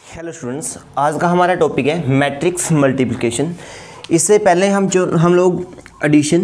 Hello students, आज का हमारा टॉपिक है मैट्रिक्स मल्टीप्लिकेशन। इससे पहले हम लोग एडिशन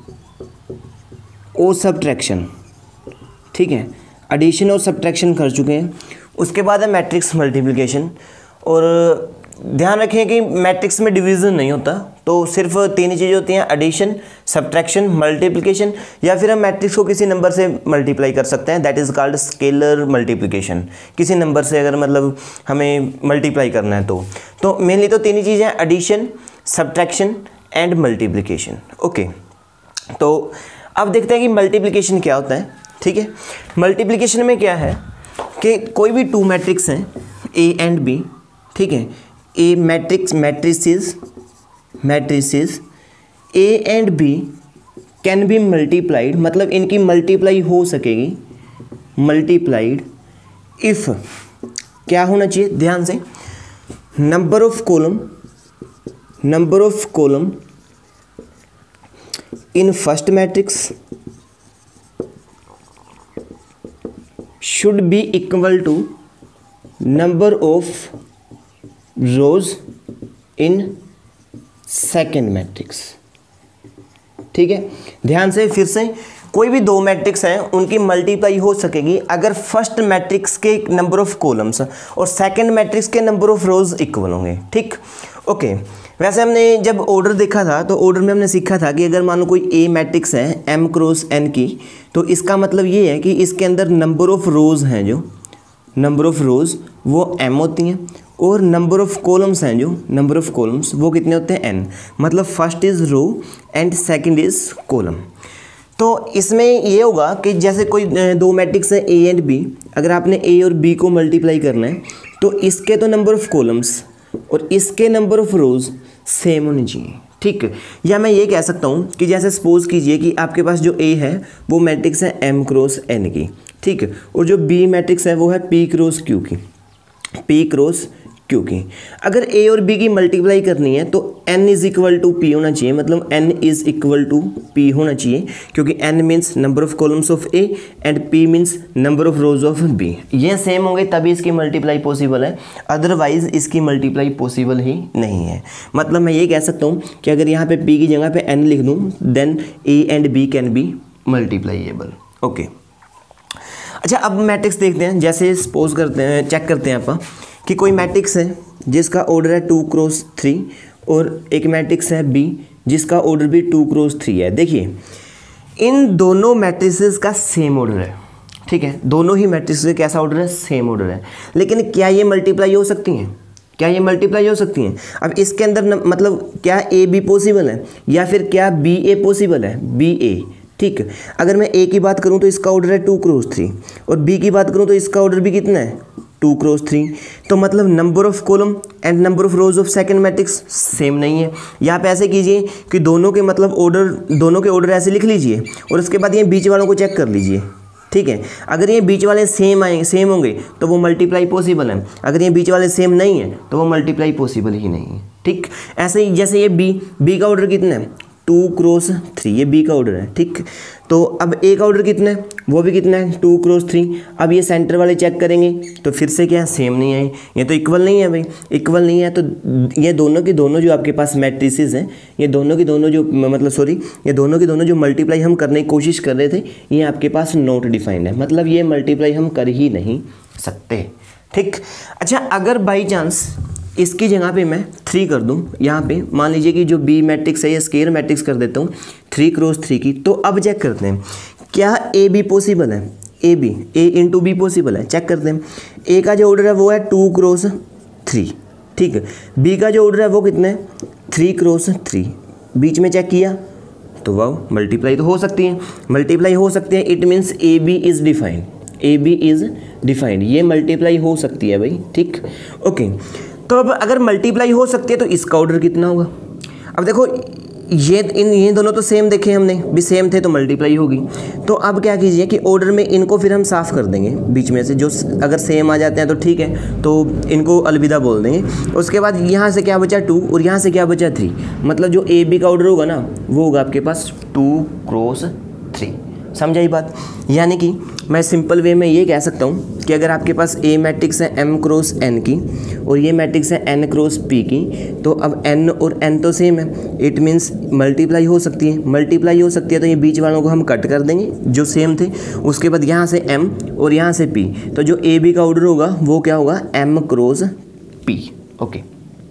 और सब्ट्रैक्शन, ठीक है, एडिशन और सब्ट्रैक्शन कर चुके हैं। उसके बाद है मैट्रिक्स मल्टीप्लिकेशन। और ध्यान रखें कि मैट्रिक्स में डिवीज़न नहीं होता, तो सिर्फ तीन चीज़ें होती हैं, एडिशन, सब्ट्रैक्शन, मल्टीप्लिकेशन, या फिर हम मैट्रिक्स को किसी नंबर से मल्टीप्लाई कर सकते हैं, that is called scalar multiplication. किसी नंबर से अगर मतलब हमें मल्टीप्लाई करना है तो मेनली तो तीन ही चीज़ें हैं, addition, subtraction and multiplication. Okay, तो अब देखते हैं कि मल्टीप्लिकेशन क्या होता है। ठीक है, मल्टीप्लिकेशन में क्या है कि कोई भी टू मैट्रिक्स हैं ए एंड बी, ठीक है, A matrices A and B can be multiplied, मतलब इनकी मल्टीप्लाई हो सकेगी, मल्टीप्लाइड इफ़ क्या होना चाहिए, ध्यान से, number of column in first matrix should be equal to number of rows in second matrix. ठीक है, ध्यान से, फिर से, कोई भी दो मैट्रिक्स हैं उनकी मल्टीप्लाई हो सकेगी अगर फर्स्ट मैट्रिक्स के नंबर ऑफ कॉलम्स और सेकंड मैट्रिक्स के नंबर ऑफ रोज इक्वल होंगे। ठीक, ओके। वैसे हमने जब ऑर्डर देखा था तो ऑर्डर में हमने सीखा था कि अगर मान लो कोई ए मैट्रिक्स है एम क्रॉस एन की, तो इसका मतलब ये है कि इसके अंदर नंबर ऑफ रोज हैं, जो नंबर ऑफ रोज वो एम होती हैं, और नंबर ऑफ कॉलम्स हैं, जो नंबर ऑफ कॉलम्स वो कितने होते हैं, एन। मतलब first is row and second is column. तो इसमें ये होगा कि जैसे कोई दो मैट्रिक्स है ए एंड बी, अगर आपने ए और बी को मल्टीप्लाई करना है तो इसके तो नंबर ऑफ कॉलम्स और इसके नंबर ऑफ रोज सेम होनी चाहिए। ठीक, या मैं ये कह सकता हूँ कि जैसे सपोज कीजिए कि आपके पास जो ए है वो मैट्रिक्स है एम क्रॉस एन की, ठीक, और जो बी मैट्रिक्स है वो है पी क्रॉस क्यू की, पी क्रॉस क्यू की। अगर ए और बी की मल्टीप्लाई करनी है तो n is equal to P होना चाहिए, मतलब n is equal to P होना चाहिए, क्योंकि n means number of columns of A and p means number of rows of b। ये सेम होंगे तभी इसकी मल्टीप्लाई पॉसिबल है, अदरवाइज इसकी मल्टीप्लाई पॉसिबल ही नहीं है। मतलब मैं ये कह सकता हूँ कि अगर यहाँ पे p की जगह पे n लिख दूँ then a and b can be multipliable. Okay, अच्छा, अब मैट्रिक्स देखते हैं। जैसे सपोज करते हैं, चेक करते हैं आप कि कोई मैट्रिक्स है जिसका ऑर्डर है 2 क्रॉस 3 और एक मैट्रिक्स है बी जिसका ऑर्डर भी 2 क्रॉस 3 है। देखिए, इन दोनों मैट्रिसेस का सेम ऑर्डर है, ठीक है, दोनों ही मैट्रिक्स का कैसा ऑर्डर है, सेम ऑर्डर है, लेकिन क्या ये मल्टीप्लाई हो सकती हैं, क्या ये मल्टीप्लाई हो सकती हैं? अब इसके अंदर मतलब क्या ए बी पॉसिबल है या फिर क्या बी ए पॉसिबल है, बी ए। ठीक, अगर मैं ए की बात करूं तो इसका ऑर्डर है 2 क्रॉस 3 और बी की बात करूं तो इसका ऑर्डर भी कितना है, 2 क्रॉस 3। तो मतलब number of column and number of rows of second matrix same नहीं है। यहाँ पे ऐसे कीजिए कि दोनों के मतलब ऑर्डर, दोनों के ऑर्डर ऐसे लिख लीजिए और उसके बाद ये बीच वालों को चेक कर लीजिए। ठीक है, अगर ये बीच वाले सेम होंगे तो वो मल्टीप्लाई पॉसिबल है, अगर ये बीच वाले सेम नहीं है तो वो मल्टीप्लाई पॉसिबल ही नहीं है। ठीक, ऐसे ही जैसे ये बी का ऑर्डर कितना है, 2 क्रॉस 3, ये बी का ऑर्डर है। ठीक, तो अब ए का ऑर्डर कितना है, वो भी कितना है, 2 क्रॉस 3। अब ये सेंटर वाले चेक करेंगे तो फिर से क्या, सेम नहीं है, ये तो इक्वल नहीं है भाई, इक्वल नहीं है। तो ये दोनों की दोनों जो आपके पास मैट्रिसेस हैं, ये दोनों की दोनों जो मतलब सॉरी ये दोनों की दोनों जो मल्टीप्लाई हम करने की कोशिश कर रहे थे, ये आपके पास नॉट डिफाइंड है, मतलब ये मल्टीप्लाई हम कर ही नहीं सकते। ठीक, अच्छा, अगर बाई चांस इसकी जगह पे मैं 3 कर दूं, यहाँ पे मान लीजिए कि जो बी मैट्रिक्स है ये स्केयर मैट्रिक्स कर देता हूँ 3 क्रॉस 3 की, तो अब चेक करते हैं क्या ए बी पॉसिबल है, ए इंटू बी पॉसिबल है। चेक करते हैं, ए का जो ऑर्डर है वो है 2 क्रॉस 3, ठीक है, बी का जो ऑर्डर है वो कितना है, 3 क्रॉस 3। बीच में चेक किया तो वाह, मल्टीप्लाई तो हो सकती है, मल्टीप्लाई हो सकती है, it means A B is defined, A B is defined, ये मल्टीप्लाई हो सकती है भाई। ठीक, ओके, तो अब अगर मल्टीप्लाई हो सकती है तो इसका ऑर्डर कितना होगा। अब देखो, ये दोनों तो सेम देखे हमने, भी सेम थे तो मल्टीप्लाई होगी। तो अब क्या कीजिए कि ऑर्डर में इनको फिर हम साफ़ कर देंगे बीच में से, जो अगर सेम आ जाते हैं तो ठीक है, तो इनको अलविदा बोल देंगे। उसके बाद यहाँ से क्या बचा 2 और यहाँ से क्या बचा 3, मतलब जो ए बी का ऑर्डर होगा ना वो होगा आपके पास 2 क्रॉस 3। समझाई बात, यानी कि मैं सिंपल वे में ये कह सकता हूँ कि अगर आपके पास ए मैट्रिक्स है m क्रॉस n की और ये मैट्रिक्स है n क्रॉस p की, तो अब n और n तो सेम है, इट मीन्स मल्टीप्लाई हो सकती है, तो ये बीच वालों को हम कट कर देंगे जो सेम थे। उसके बाद यहाँ से m और यहाँ से p, तो जो ए बी का ऑर्डर होगा वो क्या होगा, m क्रॉस p। ओके,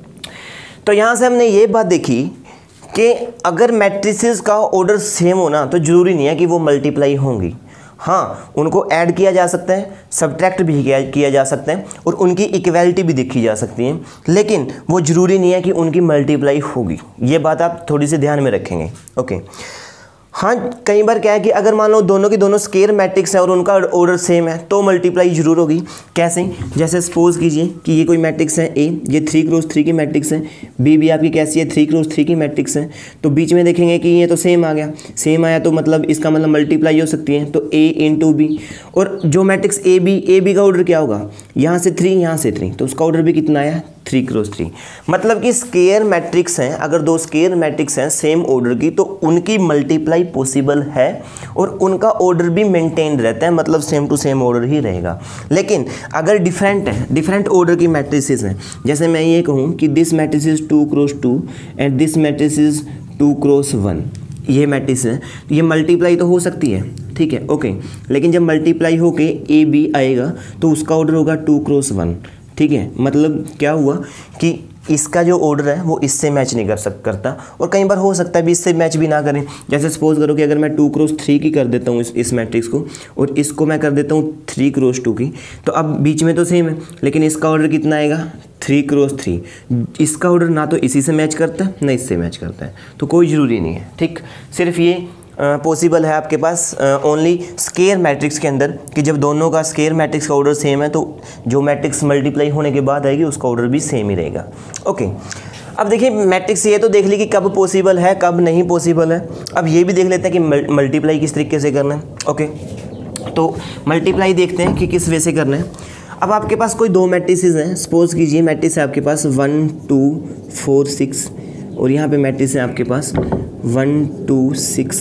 तो यहाँ से हमने ये बात देखी कि अगर मैट्रिसेस का ऑर्डर सेम होना तो ज़रूरी नहीं है कि वो मल्टीप्लाई होंगी। हाँ, उनको ऐड किया जा सकता है, सब्ट्रैक्ट भी किया जा सकता है और उनकी इक्वलिटी भी देखी जा सकती है, लेकिन वो ज़रूरी नहीं है कि उनकी मल्टीप्लाई होगी। ये बात आप थोड़ी सी ध्यान में रखेंगे। ओके, हाँ, कई बार क्या है कि अगर मान लो दोनों की दोनों स्केयर मैट्रिक्स है और उनका ऑर्डर सेम है तो मल्टीप्लाई जरूर होगी। कैसे? जैसे सपोज कीजिए कि ये कोई मैट्रिक्स है ए, ये 3 क्रॉस 3 की मैट्रिक्स है, बी भी आपकी कैसी है, 3 क्रॉस 3 की मैट्रिक्स है, तो बीच में देखेंगे कि ये तो सेम आ गया, सेम आया तो मतलब इसका मतलब मल्टीप्लाई हो सकती है, तो ए इंटू बी। और जो मैट्रिक्स ए बी का ऑर्डर क्या होगा, यहाँ से 3 यहाँ से 3, तो उसका ऑर्डर भी कितना आया, 3 क्रॉस 3। मतलब कि स्केयर मैट्रिक्स हैं, अगर दो स्केयर मैट्रिक्स हैं सेम ऑर्डर की तो उनकी मल्टीप्लाई पॉसिबल है और उनका ऑर्डर भी मेंटेन रहता है, मतलब सेम टू सेम ऑर्डर ही रहेगा। लेकिन अगर डिफरेंट है, डिफरेंट ऑर्डर की मैट्रिसेस हैं, जैसे मैं ये कहूँ कि this matrix is 2 cross 2 and this matrix is 2 cross 1, ये मैट्रिक्स है, तो ये मल्टीप्लाई तो हो सकती है, ठीक है, ओके। लेकिन जब मल्टीप्लाई होके ए बी आएगा तो उसका ऑर्डर होगा 2 क्रॉस 1, ठीक है। मतलब क्या हुआ कि इसका जो ऑर्डर है वो इससे मैच नहीं करता, और कई बार हो सकता है भी इससे मैच भी ना करें। जैसे सपोज करो कि अगर मैं 2 क्रॉस 3 की कर देता हूँ इस मैट्रिक्स को, और इसको मैं कर देता हूँ 3 क्रॉस 2 की, तो अब बीच में तो सेम है, लेकिन इसका ऑर्डर कितना आएगा, 3 क्रॉस 3। इसका ऑर्डर ना तो इसी से मैच करता है ना इससे मैच करता है, तो कोई ज़रूरी नहीं है, ठीक। सिर्फ ये पॉसिबल है आपके पास ओनली स्केयर मैट्रिक्स के अंदर कि जब दोनों का स्केयर मैट्रिक्स का ऑर्डर सेम है तो जो मैट्रिक्स मल्टीप्लाई होने के बाद आएगी उसका ऑर्डर भी सेम ही रहेगा। ओके, अब देखिए मैट्रिक्स ये तो देख ली कि कब पॉसिबल है कब नहीं पॉसिबल है। अब ये भी देख लेते हैं कि मल्टीप्लाई किस तरीके से करना है। ओके, तो मल्टीप्लाई देखते हैं कि किस वे से करना है। अब आपके पास कोई दो मैट्रिसेस हैं, सपोज कीजिए मैट्रिक्स है आपके पास 1 2 4 6 और यहाँ पे मैट्रिक्स है आपके पास 1 2 6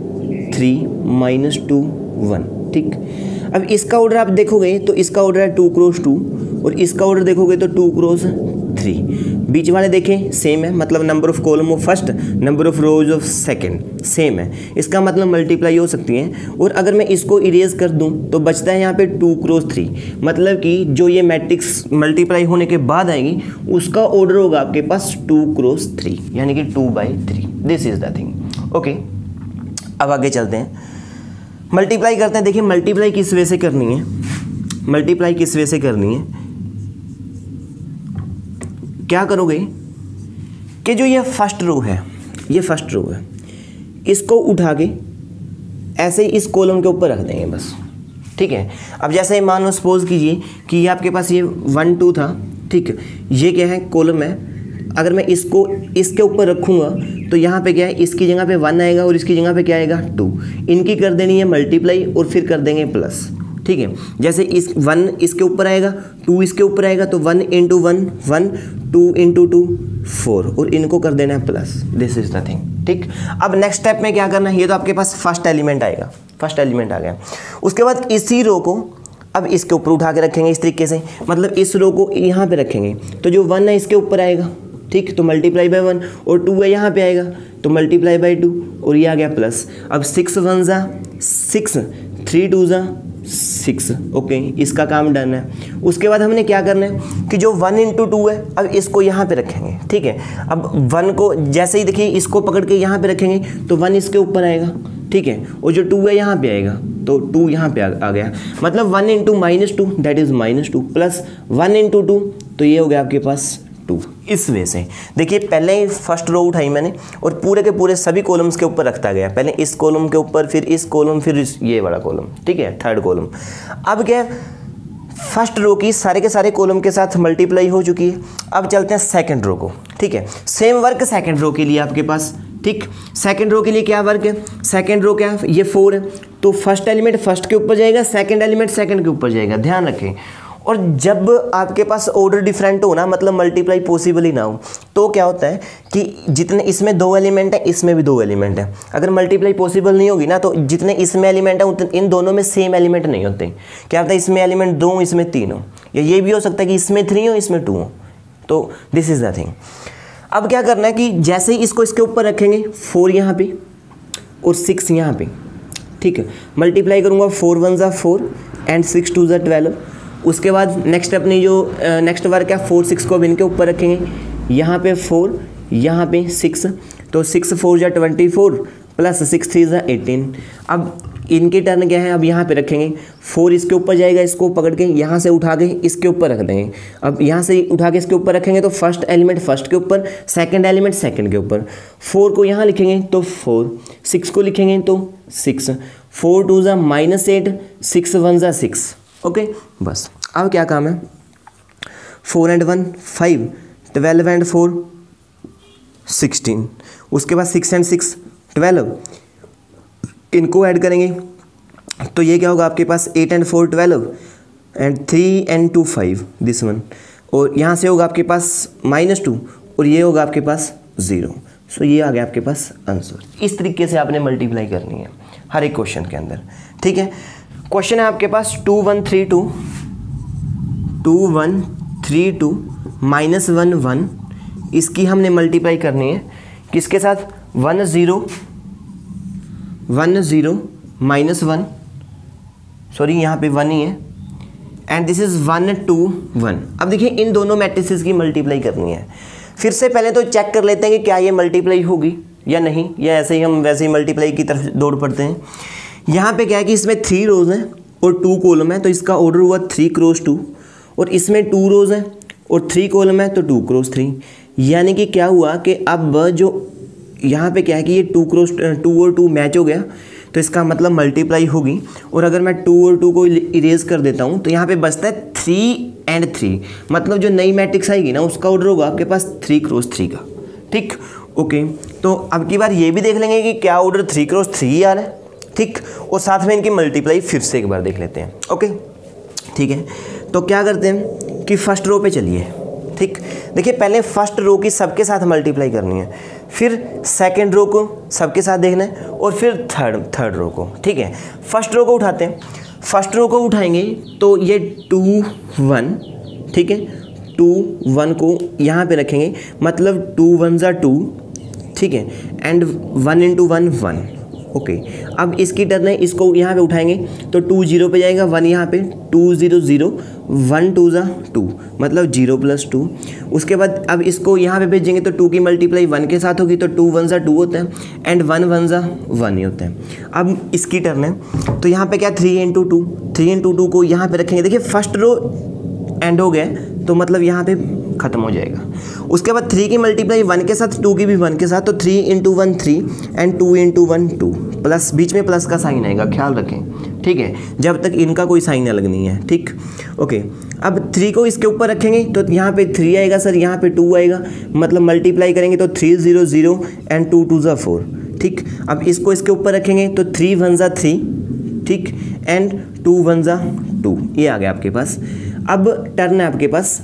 3 -2 1, ठीक। अब इसका ऑर्डर आप देखोगे तो इसका ऑर्डर है 2 क्रॉस 2 और इसका ऑर्डर देखोगे तो 2 क्रॉस 3। बीच वाले देखें सेम है, मतलब number of column of first, number of rows of second same है, इसका मतलब मल्टीप्लाई हो सकती हैं। और अगर मैं इसको इरेज कर दूं तो बचता है यहाँ पे 2 क्रॉस 3, मतलब कि जो ये मैट्रिक्स मल्टीप्लाई होने के बाद आएगी उसका ऑर्डर होगा आपके पास 2 क्रॉस 3, यानी कि 2/3। This is the thing. Okay, अब आगे चलते हैं, मल्टीप्लाई करते हैं। देखिए मल्टीप्लाई किस वे से करनी है, मल्टीप्लाई किस वे से करनी है, क्या करोगे कि जो ये फर्स्ट रो है, ये फर्स्ट रो है, इसको उठा के ऐसे ही इस कॉलम के ऊपर रख देंगे बस, ठीक है। अब जैसे मान लो सपोज कीजिए कि ये आपके पास ये 1 2 था, ठीक, ये क्या है, कॉलम है। अगर मैं इसको इसके ऊपर रखूँगा तो यहाँ पे क्या है, इसकी जगह पे 1 आएगा और इसकी जगह पे क्या आएगा 2। इनकी कर देनी है मल्टीप्लाई और फिर कर देंगे प्लस, ठीक है। जैसे इस 1 इसके ऊपर आएगा, 2 इसके ऊपर आएगा, तो 1 × 1 1, 2 × 2 4 और इनको कर देना है plus. This is the thing, ठीक। अब नेक्स्ट स्टेप में क्या करना है, ये तो आपके पास फर्स्ट एलिमेंट आएगा, फर्स्ट एलिमेंट आ गया। उसके बाद इसी रो को अब इसके ऊपर उठा के रखेंगे इस तरीके से, मतलब इस रो को यहाँ पे रखेंगे तो जो 1 है इसके ऊपर आएगा, ठीक, तो मल्टीप्लाई बाय 1, और 2 है यहाँ पे आएगा तो मल्टीप्लाई बाय 2 और ये आ गया प्लस। अब 6 1 ज़ा 6, 3 2 ज़ा 6। ओके, इसका काम डन है। उसके बाद हमने क्या करना है कि जो 1 × 2 है अब इसको यहाँ पे रखेंगे, ठीक है। अब 1 को जैसे ही देखिए इसको पकड़ के यहाँ पे रखेंगे तो 1 इसके ऊपर आएगा, ठीक है, और जो 2 है यहाँ पे आएगा तो 2 यहाँ पे आ गया, मतलब 1 × -2 दैट इज -2 प्लस 1 × 2 तो ये हो गया आपके पास 2। इस वे से देखिए पहले ही फर्स्ट रो उठाई मैंने और पूरे के पूरे सभी कॉलम्स के ऊपर रखता गया, पहले इस कॉलम के ऊपर, फिर इस कॉलम, फिर ये वाला कॉलम, ठीक है, थर्ड कॉलम। अब क्या, फर्स्ट रो की सारे के सारे कॉलम के साथ मल्टीप्लाई हो चुकी है। अब चलते हैं सेकंड रो को, ठीक है। सेम वर्क सेकंड रो के लिए आपके पास, ठीक। सेकंड रो के लिए क्या वर्क है, सेकंड रो क्या है, ये 4 है तो फर्स्ट एलिमेंट फर्स्ट के ऊपर जाएगा, सेकंड एलिमेंट सेकंड के ऊपर जाएगा, ध्यान रखें। और जब आपके पास ऑर्डर डिफरेंट हो ना, मतलब मल्टीप्लाई पॉसिबल ही ना हो, तो क्या होता है कि जितने इसमें 2 एलिमेंट है इसमें भी 2 एलिमेंट है, अगर मल्टीप्लाई पॉसिबल नहीं होगी ना तो जितने इसमें एलिमेंट है उतने इन दोनों में सेम एलिमेंट नहीं होते। क्या होता है, इसमें एलिमेंट 2 इसमें 3 हो, या ये भी हो सकता है कि इसमें 3 हो इसमें 2 हो। तो दिस इज द थिंग। अब क्या करना है कि जैसे ही इसको इसके ऊपर रखेंगे 4 यहाँ पे और 6 यहाँ पे, ठीक है, मल्टीप्लाई करूँगा 4 1 ज़ा 4 एंड 6 2 ज़ा 12। उसके बाद नेक्स्ट अपनी जो नेक्स्ट वर्क है 4 6 को अब इनके ऊपर रखेंगे, यहाँ पे 4 यहाँ पे 6, तो 6 4 ज़ा 24 प्लस 6 3 ज़ा 18। अब इनकी टर्न क्या है, अब यहाँ पे रखेंगे 4 इसके ऊपर जाएगा, इसको पकड़ के यहाँ से उठा के इसके ऊपर रख देंगे। अब यहाँ से उठा के इसके ऊपर रखेंगे तो फर्स्ट एलिमेंट फर्स्ट के ऊपर, सेकंड एलिमेंट सेकंड के ऊपर। 4 को यहाँ लिखेंगे तो 4, 6 को लिखेंगे तो 6, 4 2 ज़ा -8, 6 1 ज़ा 6। ओके, बस अब क्या काम है, 4 and 1 5, 12 and 4 16, उसके बाद 6 and 6 12, इनको ऐड करेंगे तो ये क्या होगा आपके पास 8 and 4 12 and 3 and 2 5 this one, और यहाँ से होगा आपके पास -2 और ये होगा आपके पास 0। सो ये आ गया आपके पास आंसर। इस तरीके से आपने मल्टीप्लाई करनी है हर एक क्वेश्चन के अंदर, ठीक है। क्वेश्चन है आपके पास 2 1 3 2 -1 1, इसकी हमने मल्टीप्लाई करनी है किसके साथ, 1 0 1 0 -1, सॉरी यहाँ पे 1 ही है, एंड दिस इज 1 2 1। अब देखिए इन दोनों मैट्रिसेस की मल्टीप्लाई करनी है। फिर से पहले तो चेक कर लेते हैं कि क्या ये मल्टीप्लाई होगी या नहीं, या ऐसे ही हम वैसे ही मल्टीप्लाई की तरफ दौड़ पड़ते हैं। यहाँ पे क्या है कि इसमें 3 रोज हैं और 2 कॉलम है, तो इसका ऑर्डर हुआ 3 क्रॉस 2, और इसमें 2 रोज हैं और 3 कॉलम है तो 2 क्रॉस 3। यानी कि क्या हुआ कि अब जो यहाँ पे क्या है कि ये 2 क्रॉस 2 और 2 मैच हो गया, तो इसका मतलब मल्टीप्लाई होगी। और अगर मैं 2 और 2 को इरेज कर देता हूँ तो यहाँ पे बचता है 3 and 3, मतलब जो नई मैट्रिक्स आएगी ना उसका ऑर्डर होगा आपके पास 3 क्रॉस 3 का, ठीक। ओके, तो अब की बार ये भी देख लेंगे कि क्या ऑर्डर 3 क्रॉस 3 ही आ रहा है, ठीक, और साथ में इनकी मल्टीप्लाई फिर से एक बार देख लेते हैं। ओके, ठीक है, तो क्या करते हैं कि फर्स्ट रो पे चलिए, ठीक। देखिए पहले फर्स्ट रो की सबके साथ मल्टीप्लाई करनी है, फिर सेकंड रो को सबके साथ देखना है, और फिर थर्ड रो को, ठीक है। फर्स्ट रो को उठाते हैं, फर्स्ट रो को उठाएंगे तो ये 2 1, ठीक है, 2 1 को यहाँ पे रखेंगे, मतलब 2 1 ज़ा 2, ठीक है, एंड 1 into 1 1। ओके, अब इसकी टर्न है, इसको यहाँ पे उठाएंगे तो 2 0 पे जाएगा, 1 यहाँ पे, 2 0 0, 1 2 ज़ा 2, मतलब 0 + 2। उसके बाद अब इसको यहाँ पे भेजेंगे तो 2 की मल्टीप्लाई 1 के साथ होगी, तो 2 1 ज़ा 2 होता है, एंड 1 1 ज़ा 1 ही होता है। अब इसकी टर्न है तो यहाँ पे क्या 3 into 2, 3 into 2 को यहाँ पे रखेंगे। देखिए फर्स्ट रो एंड हो गया तो मतलब यहाँ पे ख़त्म हो जाएगा। उसके बाद 3 की मल्टीप्लाई 1 के साथ, 2 की भी 1 के साथ, तो 3 into 1 3 एंड 2 into 1 2, प्लस बीच में प्लस का साइन आएगा, ख्याल रखें, ठीक है, जब तक इनका कोई साइन अलग नहीं है, ठीक। ओके, अब 3 को इसके ऊपर रखेंगे तो यहाँ पे 3 आएगा सर, यहाँ पे 2 आएगा, मतलब मल्टीप्लाई करेंगे तो 3 0 0 एंड 2 2 ज़ा 4, ठीक। अब इसको इसके ऊपर रखेंगे तो 3 1 ज़ा 3, ठीक, एंड 2 1 ज़ा 2, ये आ गया आपके पास। अब टर्न है आपके पास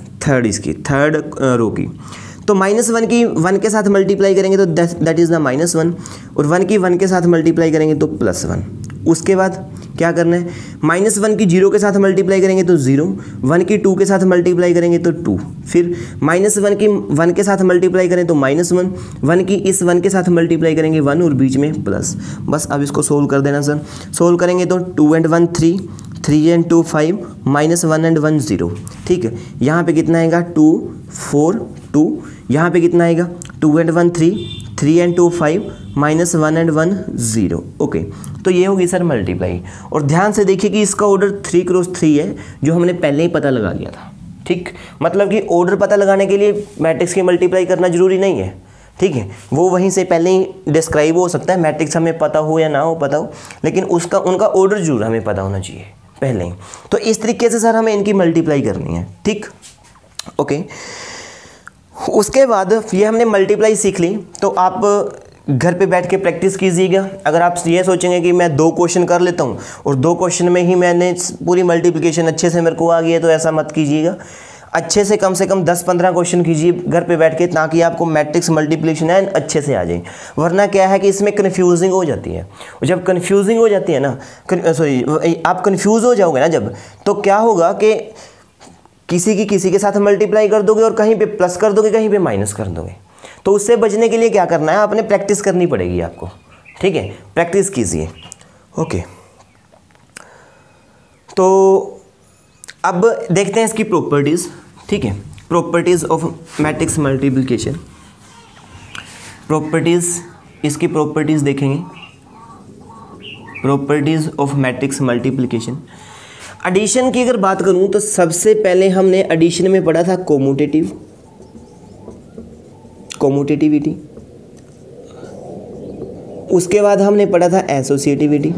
थर्ड रो की, तो -1 की 1 के साथ मल्टीप्लाई करेंगे तो दैट इज़ द -1, और 1 की 1 के साथ मल्टीप्लाई करेंगे तो +1। उसके बाद क्या करना है, -1 की 0 के साथ मल्टीप्लाई करेंगे तो 0, 1 की 2 के साथ मल्टीप्लाई करेंगे तो 2, फिर -1 की 1 के साथ मल्टीप्लाई करें तो -1, 1 की इस 1 के साथ मल्टीप्लाई करेंगे 1 और बीच में प्लस। बस अब इसको सोल्व कर देना सर। सोल्व करेंगे तो 2 and 1 3, 3 and 2 5, -1 and 1 0, ठीक है। यहाँ पे कितना आएगा 2 4 2, यहाँ पे कितना आएगा 2 and 1 3, 3 and 2 5, -1 and 1 0। ओके, तो ये होगी सर मल्टीप्लाई। और ध्यान से देखिए कि इसका ऑर्डर 3 क्रॉस 3 है, जो हमने पहले ही पता लगा लिया था, ठीक। मतलब कि ऑर्डर पता लगाने के लिए मैट्रिक्स की मल्टीप्लाई करना जरूरी नहीं है, ठीक है, वो वहीं से पहले ही डिस्क्राइब हो सकता है, मैट्रिक्स हमें पता हो या ना हो पता हो, लेकिन उनका ऑर्डर जरूर हमें पता होना चाहिए पहले ही। तो इस तरीके से सर हमें इनकी मल्टीप्लाई करनी है, ठीक। ओके, उसके बाद ये हमने मल्टीप्लाई सीख ली, तो आप घर पे बैठ के प्रैक्टिस कीजिएगा। अगर आप ये सोचेंगे कि मैं 2 क्वेश्चन कर लेता हूँ और 2 क्वेश्चन में ही मैंने पूरी मल्टीप्लिकेशन अच्छे से मेरे को आ गई है, तो ऐसा मत कीजिएगा। अच्छे से कम 10-15 क्वेश्चन कीजिए घर पे बैठ के, ताकि आपको मैट्रिक्स मल्टीप्लिकेशन है अच्छे से आ जाए। वरना क्या है कि इसमें कन्फ्यूजिंग हो जाती है, और जब कन्फ्यूजिंग हो जाती है ना, आप कन्फ्यूज़ हो जाओगे ना जब, तो क्या होगा कि किसी के साथ मल्टीप्लाई कर दोगे और कहीं पे प्लस कर दोगे, कहीं पे माइनस कर दोगे। तो उससे बचने के लिए क्या करना है, आपने प्रैक्टिस करनी पड़ेगी आपको, ठीक है, प्रैक्टिस कीजिए। ओके, तो अब देखते हैं इसकी प्रॉपर्टीज़, ठीक है, प्रॉपर्टीज़ ऑफ मैट्रिक्स मल्टीप्लिकेशन। इसकी प्रॉपर्टीज़ देखेंगे, properties of matrix multiplication. Addition की अगर बात करूं तो सबसे पहले हमने एडिशन में पढ़ा था कोमुटेटिविटी, उसके बाद हमने पढ़ा था एसोसिएटिविटी,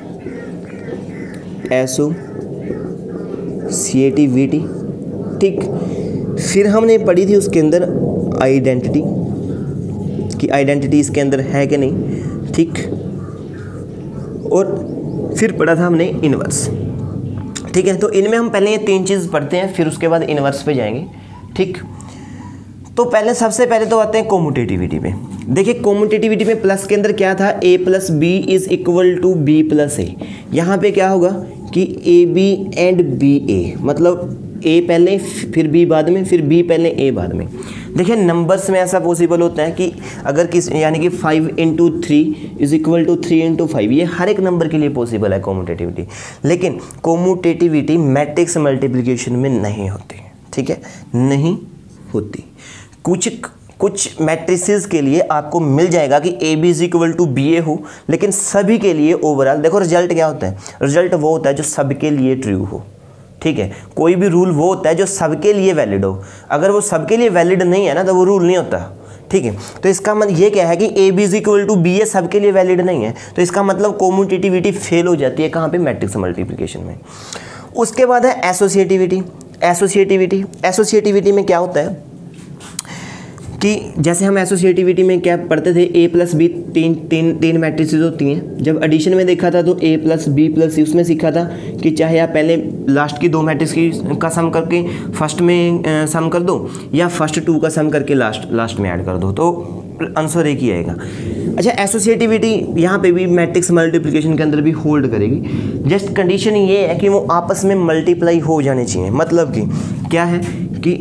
ठीक। फिर हमने पढ़ी थी उसके अंदर आइडेंटिटी, कि आइडेंटिटी इसके अंदर है कि नहीं, ठीक। और फिर पढ़ा था हमने इनवर्स, ठीक है। तो इनमें हम पहले ये 3 चीज़ पढ़ते हैं, फिर उसके बाद इनवर्स पे जाएंगे, ठीक। तो सबसे पहले तो आते हैं कोमुटेटिविटी पे। देखिए कोमुटेटिविटी में प्लस के अंदर क्या था, a + b = b + a। यहाँ पे क्या होगा कि ab एंड ba, मतलब a पहले फिर b बाद में, फिर b पहले a बाद में। देखिए नंबर्स में ऐसा पॉसिबल होता है कि अगर यानी कि 5 × 3 = 3 × 5, ये हर एक नंबर के लिए पॉसिबल है कोमुटेटिविटी। लेकिन कोमुटेटिविटी मैट्रिक्स मल्टीप्लिकेशन में नहीं होती, ठीक है, नहीं होती। कुछ मैट्रिसेस के लिए आपको मिल जाएगा कि AB = BA हो, लेकिन सभी के लिए ओवरऑल देखो रिजल्ट क्या होता है, रिजल्ट वो होता है जो सबके लिए ट्रू हो, ठीक है। कोई भी रूल वो होता है जो सबके लिए वैलिड हो, अगर वो सबके लिए वैलिड नहीं है ना तो वो रूल नहीं होता, ठीक है। तो इसका मतलब ये क्या है कि AB = BA सबके लिए वैलिड नहीं है, तो इसका मतलब कोमुटेटिविटी फेल हो जाती है कहाँ पे, मैट्रिक्स मल्टीप्लिकेशन में। उसके बाद है एसोसिएटिविटी में क्या होता है कि जैसे हम एसोसिएटिविटी में क्या पढ़ते थे, a + b तीन मैट्रिसेस होती हैं। जब एडिशन में देखा था तो a + b + c, उसमें सीखा था कि चाहे आप पहले लास्ट की 2 मैट्रिक्स का सम करके फर्स्ट में सम कर दो, या फर्स्ट 2 का सम करके लास्ट में ऐड कर दो, तो आंसर एक ही आएगा। अच्छा, एसोसिएटिविटी यहाँ पे भी मैट्रिक्स मल्टीप्लिकेशन के अंदर भी होल्ड करेगी। जस्ट कंडीशन ये है कि वो आपस में मल्टीप्लाई हो जाने चाहिए। मतलब कि क्या है कि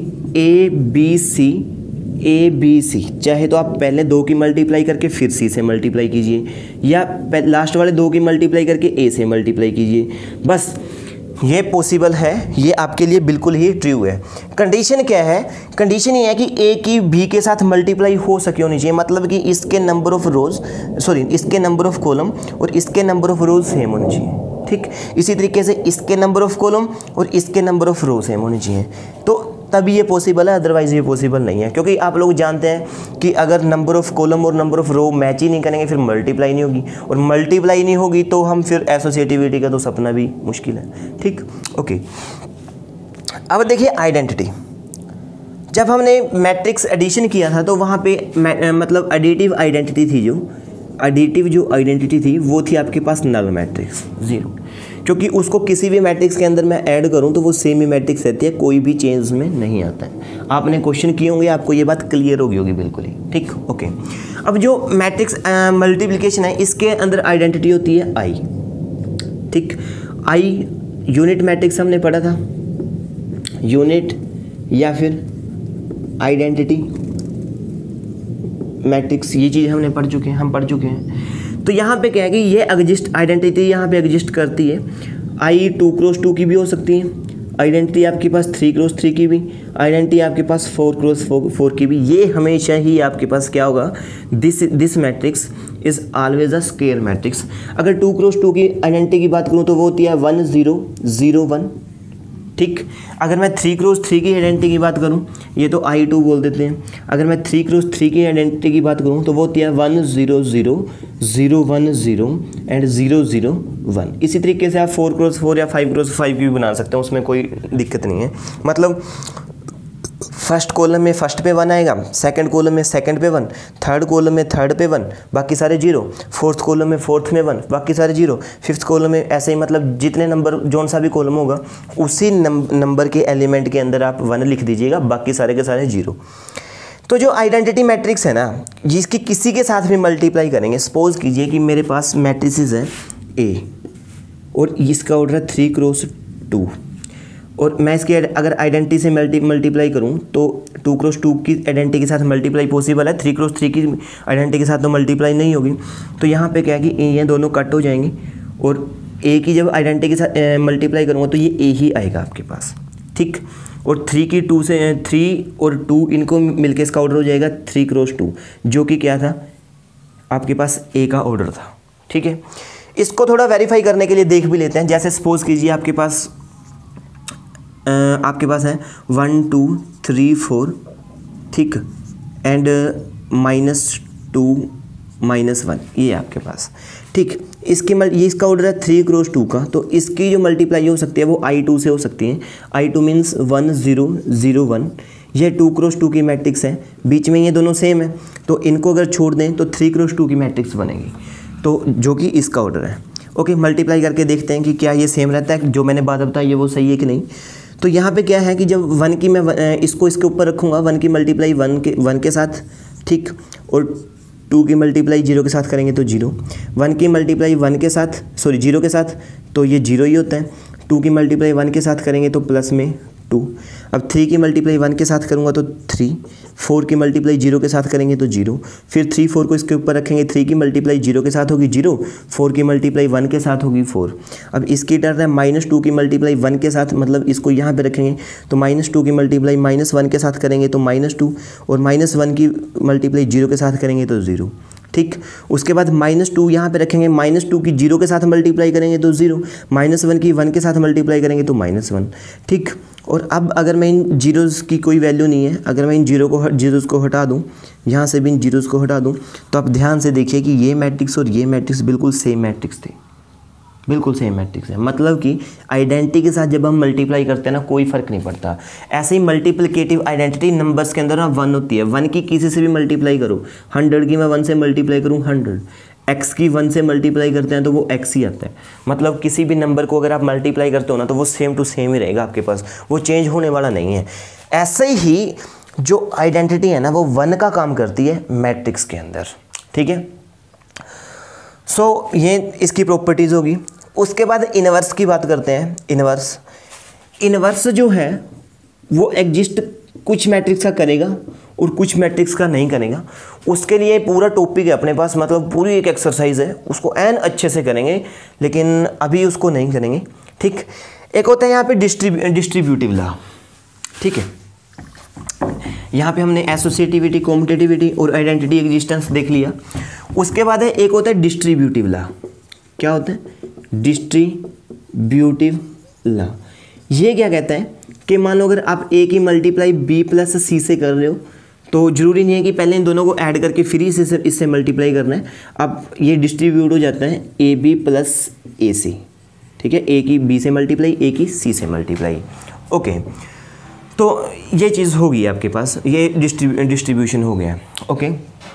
ए बी सी, चाहे तो आप पहले 2 की मल्टीप्लाई करके फिर सी से मल्टीप्लाई कीजिए, या लास्ट वाले 2 की मल्टीप्लाई करके ए से मल्टीप्लाई कीजिए, बस ये पॉसिबल है, ये आपके लिए बिल्कुल ही ट्रू है। कंडीशन क्या है, कंडीशन ये है कि ए की बी के साथ मल्टीप्लाई हो सके होनी चाहिए, मतलब कि इसके नंबर ऑफ इसके नंबर ऑफ कॉलम और इसके नंबर ऑफ रोज सेम होनी चाहिए, ठीक। इसी तरीके से इसके नंबर ऑफ कॉलम और इसके नंबर ऑफ रो सेम होनी चाहिए, तो तभी ये पॉसिबल है, अदरवाइज ये पॉसिबल नहीं है। क्योंकि आप लोग जानते हैं कि अगर नंबर ऑफ कॉलम और नंबर ऑफ रो मैच ही नहीं करेंगे फिर मल्टीप्लाई नहीं होगी, और मल्टीप्लाई नहीं होगी तो हम फिर एसोसिएटिविटी का तो सपना भी मुश्किल है, ठीक। ओके, अब देखिए आइडेंटिटी। जब हमने मैट्रिक्स एडिशन किया था तो वहाँ पे मतलब एडिटिव आइडेंटिटी थी, जो आइडेंटिटी थी वो थी आपके पास नल मैट्रिक्स 0, क्योंकि उसको किसी भी मैट्रिक्स के अंदर मैं ऐड करूं तो वो सेम ही मैट्रिक्स रहती है, कोई भी चेंज में नहीं आता है। आपने क्वेश्चन किए होंगे, आपको ये बात क्लियर होगी बिल्कुल ही, ठीक। ओके, अब जो मैट्रिक्स मल्टीप्लिकेशन है इसके अंदर आइडेंटिटी होती है आई, ठीक। आई यूनिट मैट्रिक्स हमने पढ़ा था, यूनिट या फिर आइडेंटिटी मैट्रिक्स, ये चीज़ हम पढ़ चुके हैं। तो यहाँ पे क्या है कि ये एग्जिस्ट आइडेंटिटी यहाँ पे एग्जिस्ट करती है। आई 2 × 2 की भी हो सकती है आइडेंटिटी, आपके पास 3 × 3 की भी आइडेंटिटी, आपके पास 4 × 4 की भी। ये हमेशा ही आपके पास क्या होगा, this matrix is always a square matrix. अगर 2 × 2 की आइडेंटिटी की बात करूँ तो वो होती है 1 0 0 1, ठीक। अगर मैं 3 × 3 की आइडेंटिटी की बात करूं, ये तो I2 बोल देते हैं। अगर मैं 3 × 3 की आइडेंटिटी की बात करूं तो वो होती है 1 0 0 0 1 0 एंड 0 0 1। इसी तरीके से आप 4 × 4 या 5 × 5 भी बना सकते हैं, उसमें कोई दिक्कत नहीं है। मतलब फर्स्ट कॉलम में फर्स्ट पे 1 आएगा, सेकंड कॉलम में सेकंड पे 1, थर्ड कॉलम में थर्ड पे 1, बाकी सारे 0, फोर्थ कॉलम में फोर्थ में 1, बाकी सारे 0, फिफ्थ कॉलम में ऐसे ही, मतलब जितने नंबर जौन सा भी कॉलम होगा उसी नंबर के एलिमेंट के अंदर आप 1 लिख दीजिएगा, बाकी सारे के सारे 0। तो जो आइडेंटिटी मैट्रिक्स है ना, जिसकी किसी के साथ भी मल्टीप्लाई करेंगे, सपोज कीजिए कि मेरे पास मैट्रिसेस है A और इसका ऑर्डर है 3 क्रॉस 2, और मैं इसकी अगर आइडेंटिटी से मल्टीप्लाई करूं तो 2 क्रॉस 2 की आइडेंटिटी के साथ मल्टीप्लाई पॉसिबल है, 3 क्रॉस 3 की आइडेंटिटी के साथ तो मल्टीप्लाई नहीं होगी। तो यहाँ पे क्या है कि ये दोनों कट हो जाएंगे और A की जब आइडेंटिटी के साथ मल्टीप्लाई करूँगा तो ये A ही आएगा आपके पास, ठीक। और 3 की 2 से 3 और 2 इनको मिलके इसका ऑर्डर हो जाएगा 3 क्रॉस 2, जो कि क्या था आपके पास A का ऑर्डर था, ठीक है। इसको थोड़ा वेरीफाई करने के लिए देख भी लेते हैं। जैसे सपोज कीजिए आपके पास है 1 2 3 4, ठीक, एंड -2 -1, ये आपके पास, ठीक। ये इसका ऑर्डर है 3 क्रॉस 2 का, तो इसकी जो मल्टीप्लाई हो सकती है वो I2 से हो सकती है। I2 मीन्स 1 0 0 1, ये 2 क्रॉस 2 की मैट्रिक्स है, बीच में ये दोनों सेम है, तो इनको अगर छोड़ दें तो 3 क्रॉस 2 की मैट्रिक्स बनेगी, तो जो कि इसका ऑर्डर है। ओके, मल्टीप्लाई करके देखते हैं कि क्या ये सेम रहता है, जो मैंने बात बताई है वो सही है कि नहीं। तो यहाँ पे क्या है कि जब 1 की मैं इसको इसके ऊपर रखूँगा, 1 की मल्टीप्लाई 1 के साथ, ठीक, और 2 की मल्टीप्लाई 0 के साथ करेंगे तो 0, 1 की मल्टीप्लाई 0 के साथ तो ये 0 ही होता है, 2 की मल्टीप्लाई 1 के साथ करेंगे तो प्लस में 2, अब 3 की मल्टीप्लाई 1 के साथ करूँगा तो 3, 4 की मल्टीप्लाई 0 के साथ करेंगे तो 0, फिर 3 4 को इसके ऊपर रखेंगे, 3 की मल्टीप्लाई 0 के साथ होगी 0, 4 की मल्टीप्लाई 1 के साथ होगी 4। अब इसकी टर्न है -2 की मल्टीप्लाई 1 के साथ, मतलब इसको यहाँ पे रखेंगे तो -2 की मल्टीप्लाई -1 के साथ करेंगे तो -2, और -1 की मल्टीप्लाई 0 के साथ करेंगे तो 0, ठीक। उसके बाद -2 यहाँ पे रखेंगे, -2 की 0 के साथ मल्टीप्लाई करेंगे तो 0, -1 की 1 के साथ मल्टीप्लाई करेंगे तो -1, ठीक। और अब अगर मैं इन जीरोज़ की कोई वैल्यू नहीं है, अगर मैं इन जीरोज़ को हटा दूँ, यहाँ से भी इन जीरोज़ को हटा दूँ, तो आप ध्यान से देखिए कि ये मैट्रिक्स और ये मैट्रिक्स बिल्कुल सेम मैट्रिक्स थे, बिल्कुल सेम मैट्रिक्स है। मतलब कि आइडेंटिटी के साथ जब हम मल्टीप्लाई करते हैं ना, कोई फ़र्क नहीं पड़ता। ऐसे ही मल्टीप्लिकेटिव आइडेंटिटी नंबर्स के अंदर ना 1 होती है, 1 की किसी से भी मल्टीप्लाई करो, 100 की मैं 1 से मल्टीप्लाई करूँ 100, x की 1 से मल्टीप्लाई करते हैं तो वो x ही आता है। मतलब किसी भी नंबर को अगर आप मल्टीप्लाई करते हो ना तो वो सेम टू सेम ही रहेगा आपके पास, वो चेंज होने वाला नहीं है। ऐसे ही जो आइडेंटिटी है ना वो 1 का काम करती है मैट्रिक्स के अंदर, ठीक है। सो ये इसकी प्रॉपर्टीज़ होगी। उसके बाद इनवर्स की बात करते हैं। इनवर्स जो है वो एग्जिस्ट कुछ मैट्रिक्स का करेगा और कुछ मैट्रिक्स का नहीं करेगा। उसके लिए पूरा टॉपिक है अपने पास, मतलब पूरी एक एक्सरसाइज है, उसको एन अच्छे से करेंगे, लेकिन अभी उसको नहीं करेंगे, ठीक। एक होता है यहाँ पे डिस्ट्रीब्यूटिव लॉ, ठीक है। यहाँ पे हमने एसोसिएटिविटी, कॉम्पिटिटिविटी और आइडेंटिटी एग्जिस्टेंस देख लिया। उसके बाद है एक होता है डिस्ट्रीब्यूटिव लॉ। क्या होता है? Distributive law. ये क्या कहता है कि मान लो अगर आप ए की मल्टीप्लाई बी प्लस सी से कर रहे हो तो ज़रूरी नहीं है कि पहले इन दोनों को ऐड करके फिर इससे मल्टीप्लाई करना है। अब ये डिस्ट्रीब्यूट हो जाता है ए बी प्लस ए सी, ठीक है। ए की बी से मल्टीप्लाई, ए की सी से मल्टीप्लाई, ओके। तो ये चीज़ होगी आपके पास, ये डिस्ट्रीब्यूशन हो गया, ओके।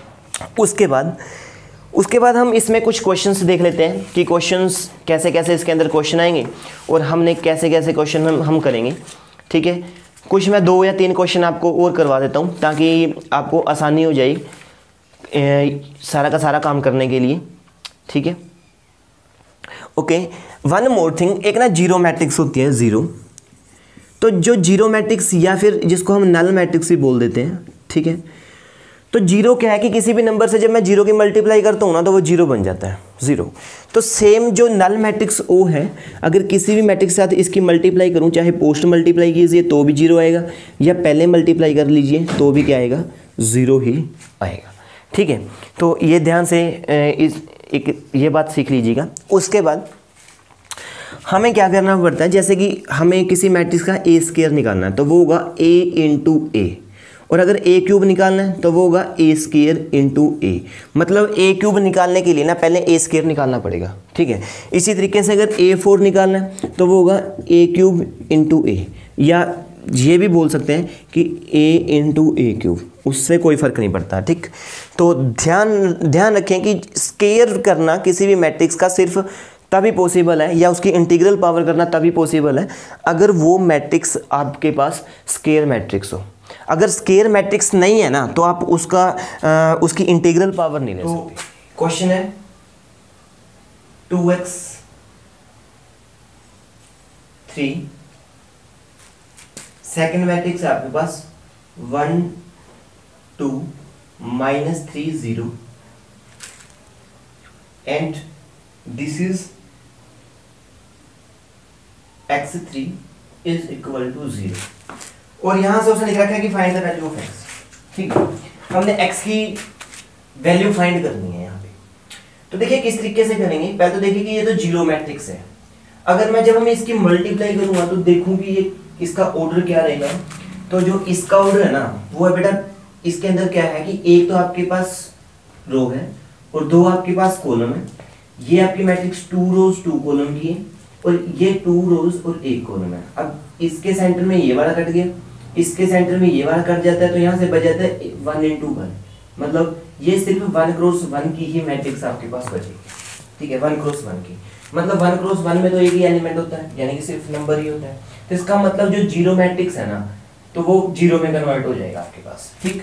उसके बाद हम इसमें कुछ क्वेश्चंस देख लेते हैं कि क्वेश्चंस कैसे कैसे इसके अंदर क्वेश्चन आएंगे और हमने कैसे कैसे क्वेश्चन हम करेंगे, ठीक है। कुछ मैं 2 या 3 क्वेश्चन आपको और करवा देता हूँ ताकि आपको आसानी हो जाए सारा का सारा काम करने के लिए, ठीक है, ओके। वन मोर थिंग, एक ना जीरो मैट्रिक्स होती है, जीरो। तो जो जीरो मैट्रिक्स या फिर जिसको हम नल मैट्रिक्स भी बोल देते हैं, ठीक है। तो जीरो क्या है कि किसी भी नंबर से जब मैं जीरो की मल्टीप्लाई करता हूँ ना तो वो जीरो बन जाता है, जीरो। तो सेम जो नल मैट्रिक्स ओ है, अगर किसी भी मैट्रिक्स के साथ इसकी मल्टीप्लाई करूँ, चाहे पोस्ट मल्टीप्लाई कीजिए तो भी जीरो आएगा या पहले मल्टीप्लाई कर लीजिए तो भी क्या आएगा, ज़ीरो ही आएगा, ठीक है। तो ये ध्यान से ये बात सीख लीजिएगा। उसके बाद हमें क्या करना पड़ता है, जैसे कि हमें किसी मैट्रिक्स का ए स्क्वायर निकालना है तो वो होगा ए इंटू ए, और अगर ए क्यूब निकालना है तो वो होगा ए स्क्वायर इंटू ए। मतलब ए क्यूब निकालने के लिए ना पहले ए स्क्वायर निकालना पड़ेगा, ठीक है। इसी तरीके से अगर ए4 निकालना है तो वो होगा ए क्यूब इंटू ए, या ये भी बोल सकते हैं कि a इंटू ए क्यूब, उससे कोई फ़र्क नहीं पड़ता। ठीक, तो ध्यान रखें कि स्केयर करना किसी भी मैट्रिक्स का सिर्फ तभी पॉसिबल है, या उसकी इंटीग्रल पावर करना तभी पॉसिबल है अगर वो मैट्रिक्स आपके पास स्केयर मैट्रिक्स हो। अगर स्केयर मैट्रिक्स नहीं है ना, तो आप उसकी इंटीग्रल पावर नहीं ले सकते। क्वेश्चन है 2x 3, सेकेंड मैट्रिक्स है आपके पास 1 2 -3 0 and this is x3 is equal to 0, और यहां से उसने लिख रखा है कि find the value of x। ठीक है, हमने x की वैल्यू फाइंड करनी है यहाँ पे। तो देखिए किस तरीके से करेंगे। पहले तो देखिए कि ये तो जीरो मैट्रिक्स है, अगर मैं जब मैं इसकी मल्टीप्लाई करूंगा तो देखूं कि ये इसका ऑर्डर क्या रहेगा। तो जो इसका ऑर्डर है ना, वो है बेटा, इसके अंदर क्या है कि एक तो आपके पास रो है और दो आपके पास कॉलम है। ये आपकी मैट्रिक्स 2 रोज 2 कॉलम की है, और ये 2 रोज और 1 कॉलम है। अब इसके सेंटर में ये वाला कट गया, इसके सेंटर में ये वाला कट जाता है, तो यहाँ से बच जाता है 1 × 1, मतलब ये सिर्फ 1 × 1 की ही मैट्रिक्स आपके पास बचेगी। ठीक है, 1 × 1 की, मतलब 1 × 1 में तो एक ही एलिमेंट होता है, यानी कि सिर्फ नंबर ही होता है। तो इसका मतलब जो जीरो मैट्रिक्स है ना, तो वो जीरो में कन्वर्ट हो जाएगा आपके पास। ठीक,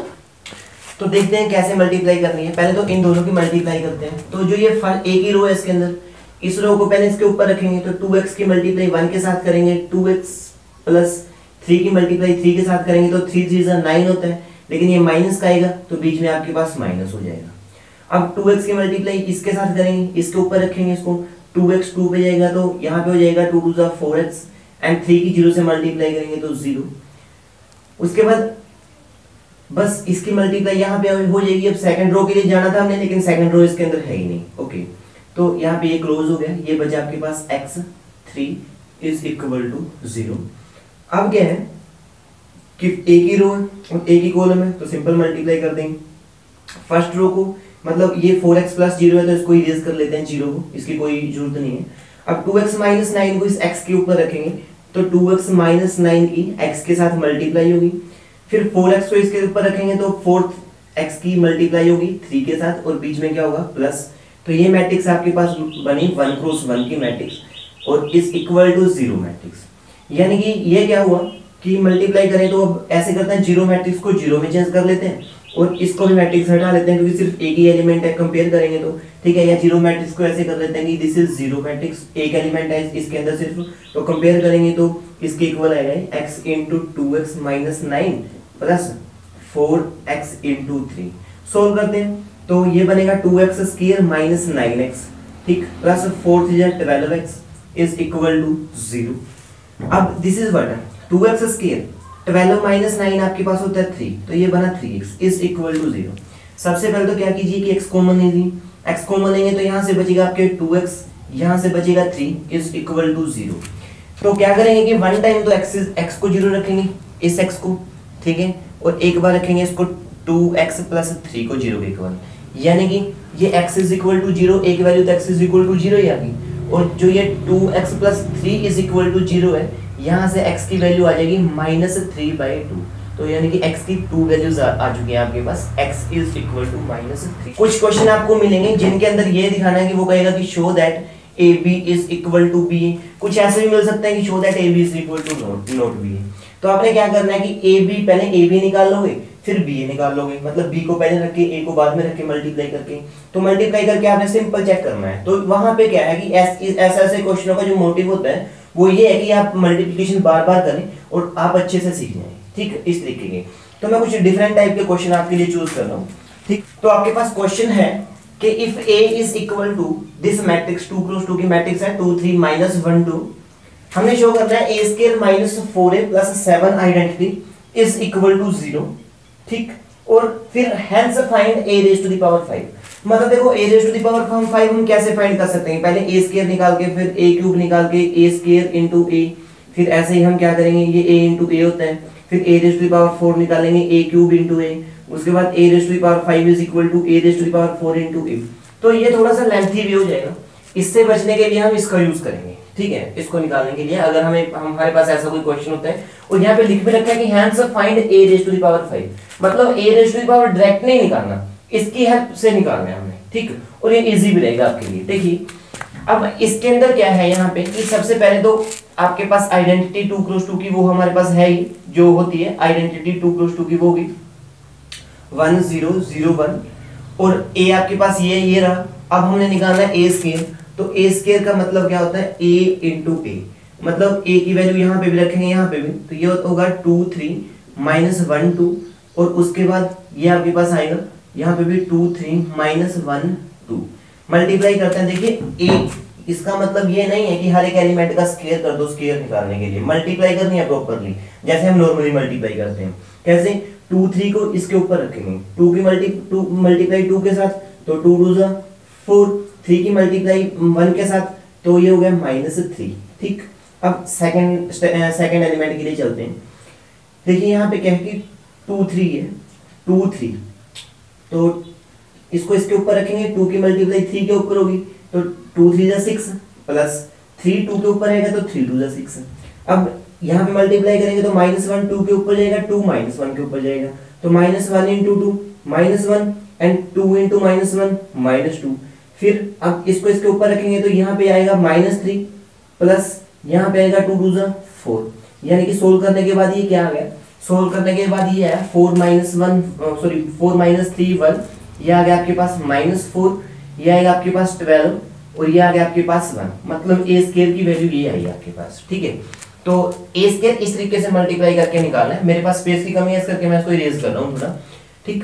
तो देखते हैं कैसे मल्टीप्लाई करनी है। पहले तो इन दोनों की मल्टीप्लाई करते हैं। तो जो ये एक ही रो है इसके अंदर, इस रो को पहले इसके ऊपर रखेंगे, तो 2x की मल्टीप्लाई 1 के साथ करेंगे, 2x + 3 की मल्टीप्लाई 3 के साथ करेंगे, तो 3 3 9 होता है, लेकिन ये माइनस का आएगा तो बीच में आपके पास माइनस हो जाएगा। अब 2x की मल्टीप्लाई इसके साथ करेंगे, इसके ऊपर रखेंगे इसको, 2x 2 पे जाएगा तो यहाँ पे हो जाएगा 2 2 = 4x, एंड 3 की 0 से मल्टीप्लाई करेंगे तो 0। उसके बाद बस इसकी मल्टीप्लाई यहाँ पे हो जाएगी। अब सेकंड रो के लिए जाना था हमने, लेकिन सेकंड रो इसके अंदर है ही नहीं। ओके, तो यहाँ पे ये क्लोज हो गया, ये बचा आपके पास x3 इज इक्वल टू 0। अब क्या है कि एक ही रो है और एक ही कॉलम है, तो सिंपल मल्टीप्लाई कर देंगे फर्स्ट रो को, मतलब ये 4x + 0 है तो इसको इरेज कर लेते हैं 0 को, इसकी कोई जरूरत नहीं है। अब 2x - 9 को इस x के ऊपर रखेंगे, तो 2x - 9 की x के साथ मल्टीप्लाई होगी, फिर 4x को इसके ऊपर रखेंगे तो 4x की मल्टीप्लाई होगी 3 के साथ, और बीच में क्या होगा प्लस। तो ये मैट्रिक्स आपके पास बनी 1 × 1 की मैट्रिक्स, और इज इक्वल टू 0 मैट्रिक्स। यानी कि ये क्या हुआ कि मल्टीप्लाई करें तो अब ऐसे करते हैं, जीरो मैट्रिक्स को 0 में चेंज कर लेते हैं, और इसको भी मैट्रिक्स हटा लेते हैं क्योंकि सिर्फ एक ही एलिमेंट है, कंपेयर करेंगे तो। ठीक है, या जीरो मैट्रिक्स को ऐसे कर लेते हैं कि दिस इज 0 मैट्रिक्स, एक एलिमेंट है इसके अंदर सिर्फ, तो कंपेयर करेंगे तो इसके इक्वल आएगा x × 2x - 9 + 4x × 3। सोल्व करते हैं तो ये बनेगा 2x² - 9x, ठीक, plus 4 × 3 = 12x is equal to 0। अब दिस इज व्हाट, 2x², 12 - 9 आपके पास होता है 3, तो ये बना 3x इज इक्वल टू 0। सबसे पहले तो क्या कीजिए कि x कॉमन ले लीजिए, x कॉमन लेंगे तो यहाँ से बचेगा आपके 2x, यहाँ से बचेगा 3 इज इक्वल टू 0। तो क्या करेंगे कि वन टाइम तो x को 0 रखेंगे, इस x को, ठीक है, और एक बार रखेंगे इसको 2x + 3 को 0 के इक्वल, यानी कि ये x इज इक्वल टू 0, एक वैल्यू तो x इज इक्वल टू 0 ही आ गई, और जो ये 2x + 3 इज इक्वल टू 0 है, यहाँ से x की वैल्यू आ जाएगी -3/2। तो यानी कि x की 2 वैल्यूज आ चुकी हैं आपके पास, x इज इक्वल टू -3। कुछ क्वेश्चन आपको मिलेंगे जिनके अंदर ये दिखाना है कि वो कहेगा कि show that AB is equal to B। कुछ ऐसे भी मिल सकता है कि show that AB is equal to not B। तो आपने क्या करना है कि AB पहले AB निकाल लोगे, फिर BA निकाल लोगे, मतलब B को पहले रख के A को बाद में रख के मल्टीप्लाई करके, तो मल्टीप्लाई करके आपने सिंपल चेक करना है। तो वहां पे क्या है कि ऐसे क्वेश्चनों का जो मोटिव होता है वो ये है कि आप मल्टीप्लिकेशन बार-बार करें और आप अच्छे से सीख जाएं। ठीक, इस तरीके के। तो मैं कुछ डिफरेंट टाइप के क्वेश्चन आपके लिए चूज कर रहा हूं। ठीक, तो आपके पास क्वेश्चन है कि if A is equal to this matrix 2 × 2 की मैट्रिक्स है 2 3 - 1 2, हमने शो करना है A² - 4A + 7 identity is equal to 0। ठीक, और फिर हेंस फाइंड A⁵5। मतलब देखो A⁵5 हम कैसे फाइंड कर सकते हैं, पहले A² निकाल के, फिर A³ निकाल के, A² × A, फिर ऐसे ही हम क्या करेंगे, ये A × A होता है, फिर A⁴ निकालेंगे, A³ × A, उसके बाद A⁵5 is equal to A⁴ × A। तो ये थोड़ा सा लेंथी भी हो जाएगा, इससे बचने के लिए हम इसका यूज करेंगे। ठीक है, इसको निकालने के लिए अगर हमारे पास ऐसा कोई क्वेश्चन होता है और यहाँ पे लिख भी रखा है कि hence find a raise to the power 5, मतलब a raise to the power direct नहीं निकालना, इसकी हेल्प से निकालना है हमने, ठीक, और ये इजी भी रहेगा आपके लिए। देखिए अब इसके अंदर क्या है यहाँ पे कि सबसे पहले तो आपके पास आइडेंटिटी 2 क्रॉस 2 की वो हमारे पास है ही, जो होती है आइडेंटिटी 2 क्रॉस 2 की वो होगी 1 0 0 1, और a आपके पास ये रहा। अब हमने निकालना है a स्क्वायर, तो a स्क्वायर का मतलब क्या होता है a इंटू a, मतलब a की वैल्यू यहाँ पे भी रखेंगे यहाँ पे भी, तो ये होगा 2 3 माइनस 1 2, और उसके बाद ये आपके पास आएगा यहाँ पे भी 2 3 माइनस 1 2, मल्टीप्लाई करते हैं। देखिए a, इसका मतलब ये नहीं है कि हर एक एलिमेंट का स्क्वायर कर दो, स्क्वायर निकालने के लिए मल्टीप्लाई करनी है प्रॉपर्ली, जैसे हम नॉर्मली मल्टीप्लाई करते हैं। कैसे? 2 3 को इसके ऊपर रखेंगे, 2 की मल्टीप्लाई 2 के साथ तो 2 2 जा 4, 3 की मल्टीप्लाई 1 के साथ तो ये हो गया -3, ठीक। अब सेकंड एलिमेंट के लिए चलते हैं। देखिए यहाँ पे क्या है कि 2 3 है, 2 3, तो इसको इसके ऊपर रखेंगे, 2 की मल्टीप्लाई 3 के ऊपर होगी तो 2 3 जा 6 प्लस 3 2 के ऊपर आएगा तो 3 2 जा 6। अब यहाँ पे मल्टीप्लाई करेंगे तो -1 2 के ऊपर जाएगा, 2 -1 के ऊपर जाएगा, तो -1 इंटू 2 -1 एंड 2 इंटू -1 -2। फिर अब इसको इसके ऊपर रखेंगे तो यहाँ पे आएगा -3 प्लस यहाँ पे आएगा 2 2 जा 4, यानी कि सोल्व करने के बाद ये क्या आ गया, सोल्व करने के बाद ये आया 4 3 1, ये आ गया आपके पास -4, ये आएगा आपके पास 12, और ये आ गया आपके पास 1, मतलब a स्क्वायर की वैल्यू ये आई आपके पास, ठीक है। तो a स्क्वायर इस तरीके से मल्टीप्लाई करके निकालना है। मेरे पास स्पेस की कमी है, इस करके मैं इसको इरेज कर रहा हूँ थोड़ा, ठीक।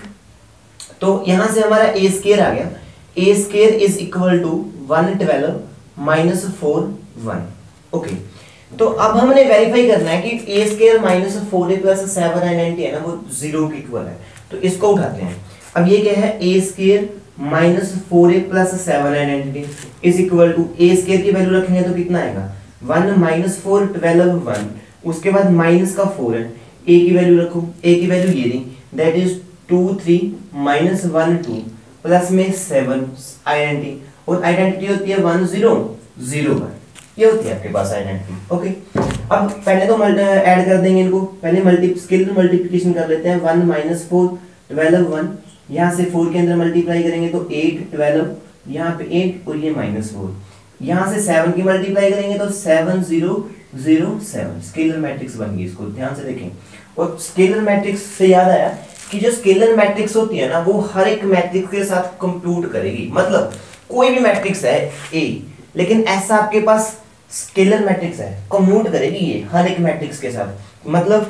तो यहाँ से हमारा a स्क्वायर आ गया, a square is equal to 112 minus 4 1, okay. तो अब हमने वेरीफाई करना है कि a square minus 4a plus 790 है ना, वो 0 के इक्वल है, तो इसको उठाते हैं। अब ये क्या है, a square minus 4a plus 790 is equal to a square की वैल्यू रखेंगे तो कितना आएगा 1 माइनस 4 12 1, उसके बाद माइनस का 4 है, a की वैल्यू रखो, a की वैल्यू ये रही, दैट इज 2 3 माइनस 1 2 प्लस में 7 आइडेंटिटी, और आइडेंटिटी होती है 1 0 0 1, ये होती है आपके पास आइडेंटिटी, ओके। अब पहले तो ऐड कर देंगे इनको, पहले स्केलर मल्टीप्लिकेशन कर लेते हैं। 1 माइनस 4 12 1, यहाँ से 4 के अंदर मल्टीप्लाई करेंगे तो 8 12, यहाँ पे 8 और ये -4, यहाँ से 7 की मल्टीप्लाई करेंगे तो 7 0 0 7, स्केलर मैट्रिक्स बन गई। इसको ध्यान से देखें। और स्केलर मैट्रिक्स से याद आया कि जो स्केलर मैट्रिक्स होती है ना, वो हर एक मैट्रिक्स के साथ कंप्यूट करेगी, मतलब कोई भी मैट्रिक्स है A, लेकिन ऐसा आपके पास स्केलर मैट्रिक्स है, कम्यूट करेगी ये हर एक मैट्रिक्स के साथ, मतलब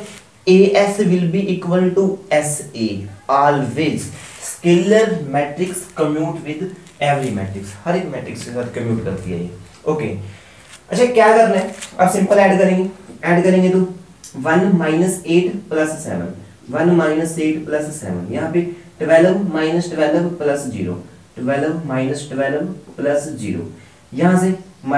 AS will be equal to SA always, scalar matrix commute with every matrix, हर एक मैट्रिक्स के साथ कम्यूट करती है ये, ओके। अच्छा क्या करना है, अब सिंपल ऐड करेंगे तो 1 माइनस 8 प्लस 7, 1 माइनस 8 प्लस 7, यहाँ पे 12 माइनस 12 प्लस 0, 12 माइनस 12 प्लस 0, यहाँ से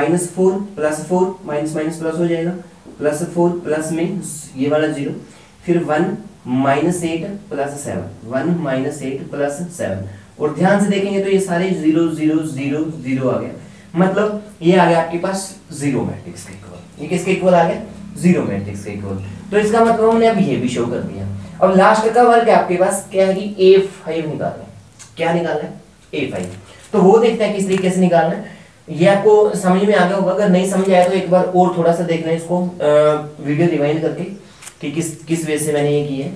-4 प्लस 4 माइनस माइनस प्लस हो जाएगा, प्लस 4 प्लस में ये वाला 0, फिर 1 माइनस 8 प्लस 7, 1 माइनस 8 प्लस 7, और ध्यान से देखेंगे तो ये सारे 0 0 0 0 आ गया, मतलब ये आ गया आपके पास 0 मैट्रिक्स के इक्वल। ये किसके इक्वल आ गया, 0 मैट्रिक्स के इक्वल। तो इसका मतलब हमने अब ये भी शो कर दिया। अब लास्ट का वर्क है आपके पास क्या है कि A5 निकालना है। क्या निकालना है, A5। तो वो देखते हैं किस तरीके से निकालना है। ये आपको समझ में आ गया होगा, अगर नहीं समझ आया तो एक बार और थोड़ा सा देखना है इसको वीडियो रिवाइंड करके कि किस वे से मैंने ये की है,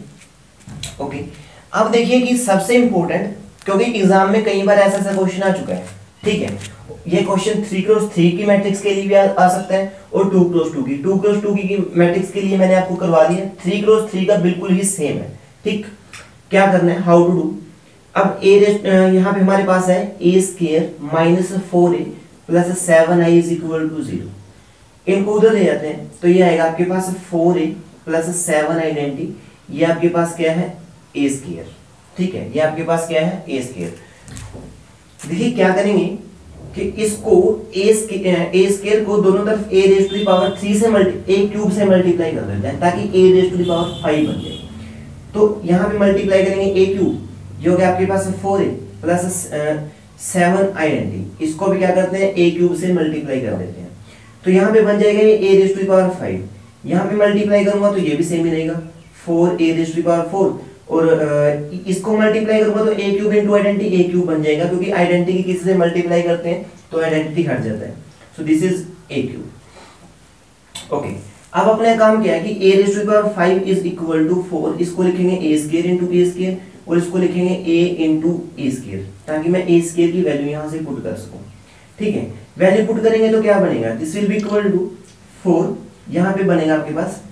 ओके। अब देखिए कि सबसे इंपॉर्टेंट, क्योंकि एग्जाम में कई बार ऐसा क्वेश्चन आ चुका है, ठीक है। ये क्वेश्चन 3x3 की मैट्रिक्स के लिए भी आ सकता है और 2x2 की मैट्रिक्स के लिए मैंने आपको करवा दिया। 3x3 का बिल्कुल ही सेम है, ठीक। क्या करना है, हाउ टू डू। अब यहाँ पे हमारे पास है a square minus 4a plus 7i is equal to 0। इनको उधर ले जाते हैं तो ये आएगा आपके पास 4a प्लस 7 आइडेंटिटी, ये आपके पास क्या है a स्क्वायर, ठीक है। ये आपके पास क्या है a स्क्वायर। देखिए क्या करेंगे कि इसको a स्क्वायर को दोनों तरफ a raise to the power 3 से a क्यूब से मल्टीप्लाई कर देते हैं ताकि a raise to the power 5 बन जाए। तो यहाँ पे मल्टीप्लाई करेंगे a क्यूब, जो कि आपके पास 4a प्लस 7 आइडेंटिटी, इसको भी क्या करते हैं a क्यूब से मल्टीप्लाई कर देते हैं। तो यहाँ पे बन जाएगा ये a raise to the power 5, यहाँ पे मल्टीप्लाई करूंगा तो ये भी सेम ही रहेगा 4a rays to the power 4, और इसको मल्टीप्लाई करूंगा तो a cube into identity a cube बन जाएगा, क्योंकि आइडेंटिटी किसी से मल्टीप्लाई करते हैं तो आइडेंटिटी हट जाता है। So this is a cube. Okay, अब अपने काम क्या है कि a raise to the power 5 is equal to 4, इसको लिखेंगे a square into a square, और इसको लिखेंगे a इंटू a स्क्वायर, ताकि मैं a स्क्वायर की वैल्यू यहाँ से पुट कर सकूँ। ठीक है, वैल्यू पुट करेंगे तो क्या बनेगा, this will be equal to 4, यहाँ पे बनेगा आपके पास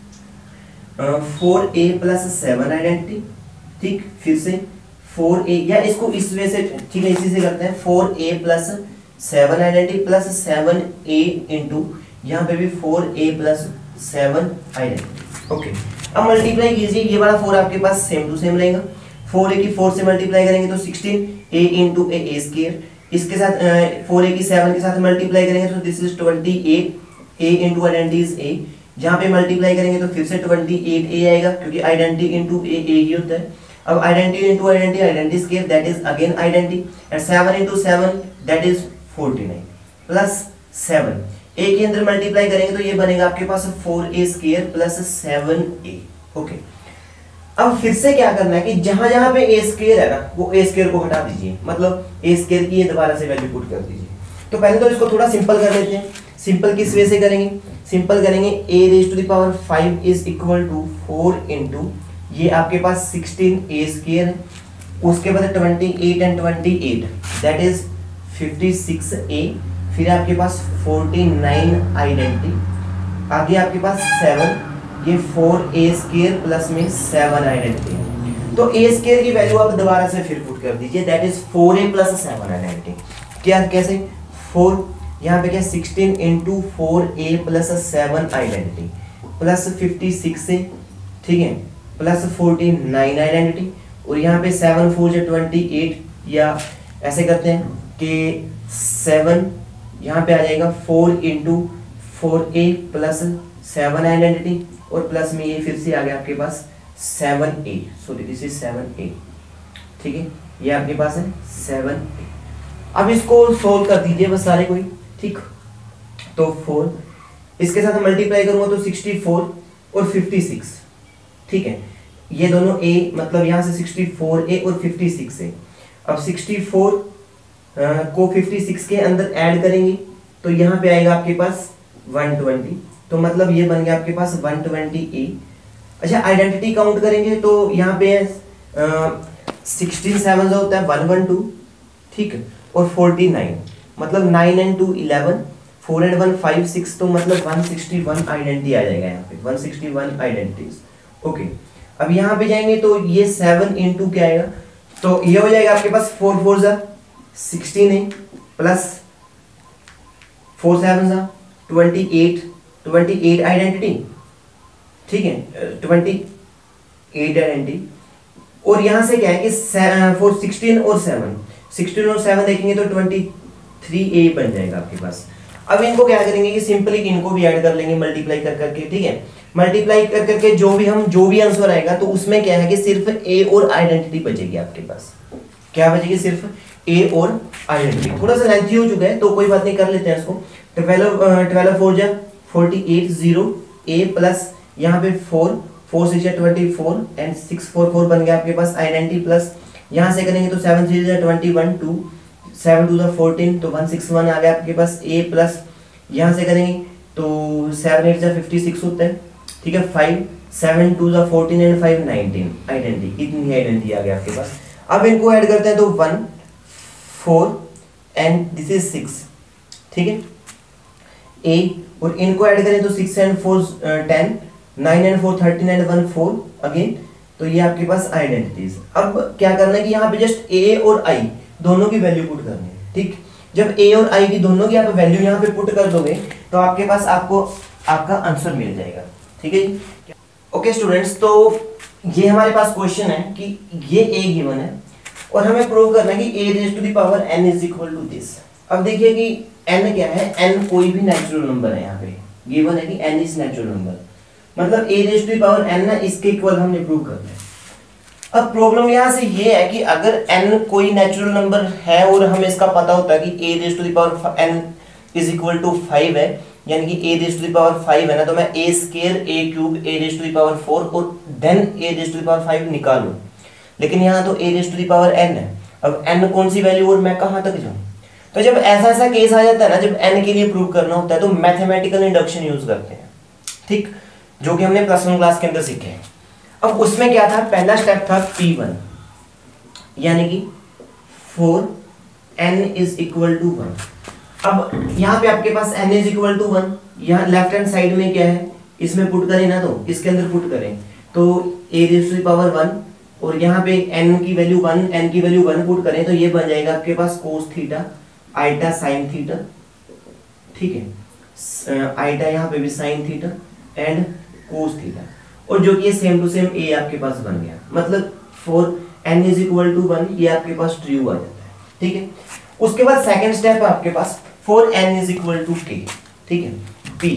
4a प्लस 7 आइडेंटिटी। ठीक, फिर से 4a, या इसको इस वे से, ठीक है इसी से करते हैं, 4a plus 7 identity plus 7a into यहाँ पे भी 4a प्लस 7 आइडेंटिटी। ओके, अब मल्टीप्लाई कीजिए, ये वाला 4 आपके पास सेम टू सेम रहेगा, 4a की 4 से मल्टीप्लाई करेंगे तो 16a इंटू a स्क्वायर, इसके साथ 4a की 7 के साथ मल्टीप्लाई करेंगे तो this is 28a into identity is a, जहाँ पे मल्टीप्लाई करेंगे तो फिर से 28a आएगा, क्योंकि आइडेंटिटी इंटू a ही होता है। अब identity into identity square that is again identity, and 7 into 7 that is 49 plus 7, a के अंदर मल्टीप्लाई करेंगे तो ये बनेगा आपके पास 4a square plus 7a। Okay, अब फिर से क्या करना है कि जहां जहां पे a स्क्वायर है ना, वो a स्क्वायर को हटा दीजिए, मतलब a स्क्वायर की ये दोबारा से वैल्यू पुट कर दीजिए। तो पहले तो इसको थोड़ा सिंपल कर लेते हैं। सिंपल किस वे से करेंगे, सिंपल करेंगे a raise to the power 5 is equal to 4 into ये आपके पास 16a स्क्वायर है, उसके बाद 28 एंड 28 दैट इज 56a, फिर आपके पास 49 आइडेंटिटी, आगे आपके पास 7, ये 4a स्क्वायर प्लस में 7 आइडेंटिटी है। तो a स्क्वायर की वैल्यू आप दोबारा से फिर पुट कर दीजिए, that is 4a plus 7 identity. क्या कैसे, 4 यहाँ पे क्या 16 into 4a plus 7 identity plus 56a, ठीक है, प्लस 49 आइडेंटिटी, और यहाँ पे 7 4 से 28, या ऐसे करते हैं कि 7 यहाँ पे आ जाएगा 4 इंटू 4a प्लस 7 आइडेंटिटी, और प्लस में ये फिर से आ गया आपके पास 7a, so this is 7a। ठीक है, ये आपके पास है 7a। अब इसको सोल्व कर दीजिए बस सारे कोई। ठीक, तो 4 इसके साथ मल्टीप्लाई करूंगा तो 64 और 56। ठीक है, ये दोनों a, मतलब यहाँ से 64a और 56a। अब 64 को 56 के अंदर ऐड करेंगे तो यहाँ पे आएगा आपके पास 120, तो मतलब ये बन गया आपके पास 120a। अच्छा, आइडेंटिटी काउंट करेंगे तो यहाँ पे 16 7 जो होता है 112, ठीक है, और 49, मतलब 9 and 2 11, 4 and 1 5 6, तो मतलब 161 आइडेंटिटी आ जाएगा यहाँ पे, 161 आइडेंटिटीज। ओके, अब यहाँ पे जाएंगे तो ये 7 इंटू क्या आएगा, तो ये हो जाएगा आपके पास 4 4 जा 16 है, प्लस 4 7 जा 28 आइडेंटिटी, ठीक है, 28 आइडेंटिटी, और यहाँ से क्या है कि 16 और 7 देखेंगे तो 23a बन जाएगा आपके पास। अब इनको क्या करेंगे कि सिंपली इनको भी ऐड कर लेंगे मल्टीप्लाई कर करके। ठीक है, मल्टीप्लाई कर करके जो भी आंसर आएगा तो उसमें क्या है कि सिर्फ a और आइडेंटिटी बचेगी आपके पास। क्या बचेगी, सिर्फ a और आइडेंटिटी। थोड़ा सा लेंथी हो चुका है तो कोई बात नहीं, कर लेते हैं इसको। 12 4 जा 48 0 a प्लस यहाँ पे 4 4 6 24 एंड 6 4 4 बन गया आपके पास आइडेंटिटी, प्लस यहाँ से करेंगे तो 7 3 21 2 7 2 14, तो 161 आ गया आपके पास a, प्लस यहाँ से करेंगे तो 7 8 56 होता है, ठीक है, 5 7 2 14 एंड 5 19 आइडेंटिटी, इतनी आइडेंटिटी आ गया आपके पास। अब इनको ऐड करते हैं तो 1 4 एंड दिस इज 6, ठीक है, a, और इनको ऐड करें तो 6 एंड 4 10, 9 एंड 4 13 एंड 1 4 अगेन, तो ये आपके पास आइडेंटिटीज। अब क्या करना है कि यहाँ पे जस्ट a और i दोनों की वैल्यू पुट करनी है। ठीक, जब a और i की दोनों की आप वैल्यू यहाँ पे पुट कर दोगे तो आपके पास आपका आंसर मिल जाएगा। ठीक है जी, ओके स्टूडेंट्स, तो ये हमारे पास क्वेश्चन है कि ये a गिवन है और हमें प्रूव करना है कि a raise to the power n is equal to this. अब देखिए कि n क्या है, n कोई भी नेचुरल नंबर है, यहाँ पे गिवन है कि n इज नेचुरल नंबर, मतलब a raise to the power n है, इसके इक्वल हमने प्रूव करना है। अब प्रॉब्लम यहाँ से ये है कि अगर n कोई नेचुरल नंबर है और हमें इसका पता होता है कि a raise to the power n is equal to 5 है, यानी कि a raise to the power 5 है ना, तो मैं a square a cube a raise to the power 4 और then a raise to the power 5 निकालूं। लेकिन यहाँ तो a raise to the power n है। अब n कौन सी वैल्यू और मैं कहाँ तक जाऊँ? तो जब ऐसा ऐसा केस आ जाता है ना, जब n के लिए प्रूव करना होता है तो मैथमेटिकल इंडक्शन यूज करते हैं, ठीक, जो कि हमने प्लस 1 क्लास के अंदर सीखे हैं। अब उसमें क्या था, पहला स्टेप था P1, यानी कि 4n इज इक्वल टू 1। अब यहाँ पे आपके पास n इज इक्वल टू 1, यहाँ लेफ्ट हैंड साइड में क्या है, इसमें पुट करें ना, तो इसके अंदर पुट करें तो a raise to the power 1 और यहाँ पे n की वैल्यू 1 पुट करें तो ये बन जाएगा आपके पास cos theta iota sine theta, ठीक है, आइटा यहाँ पे भी sine theta and cos theta, और जो कि ये सेम टू सेम a आपके पास बन गया। मतलब 4n इज इक्वल टू 1 ये आपके पास ट्रू आ जाता है, ठीक है। उसके बाद सेकंड स्टेप है आपके पास 4n is equal to k, ठीक है, p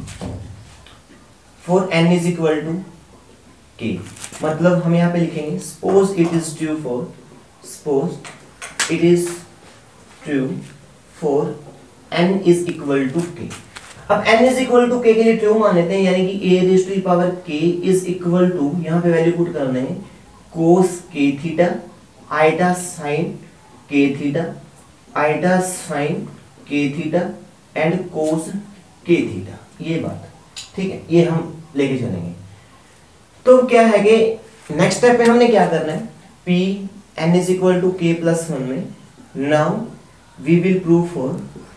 4n is equal to k, मतलब हम यहाँ पे लिखेंगे suppose it is true for, suppose it is true for n is equal to k। अब n is equal to k के लिए ट्रू मान लेते हैं, यानी कि a raise to the power k is equal to, यहाँ पे वैल्यू पुट करना है cos k theta iota sine k theta iota sine k theta and cos k theta, ये बात, ठीक है, ये हम लेके चलेंगे। तो क्या है कि नेक्स्ट स्टेप पे हमने क्या करना है, p n is equal to k plus 1 में now we will prove for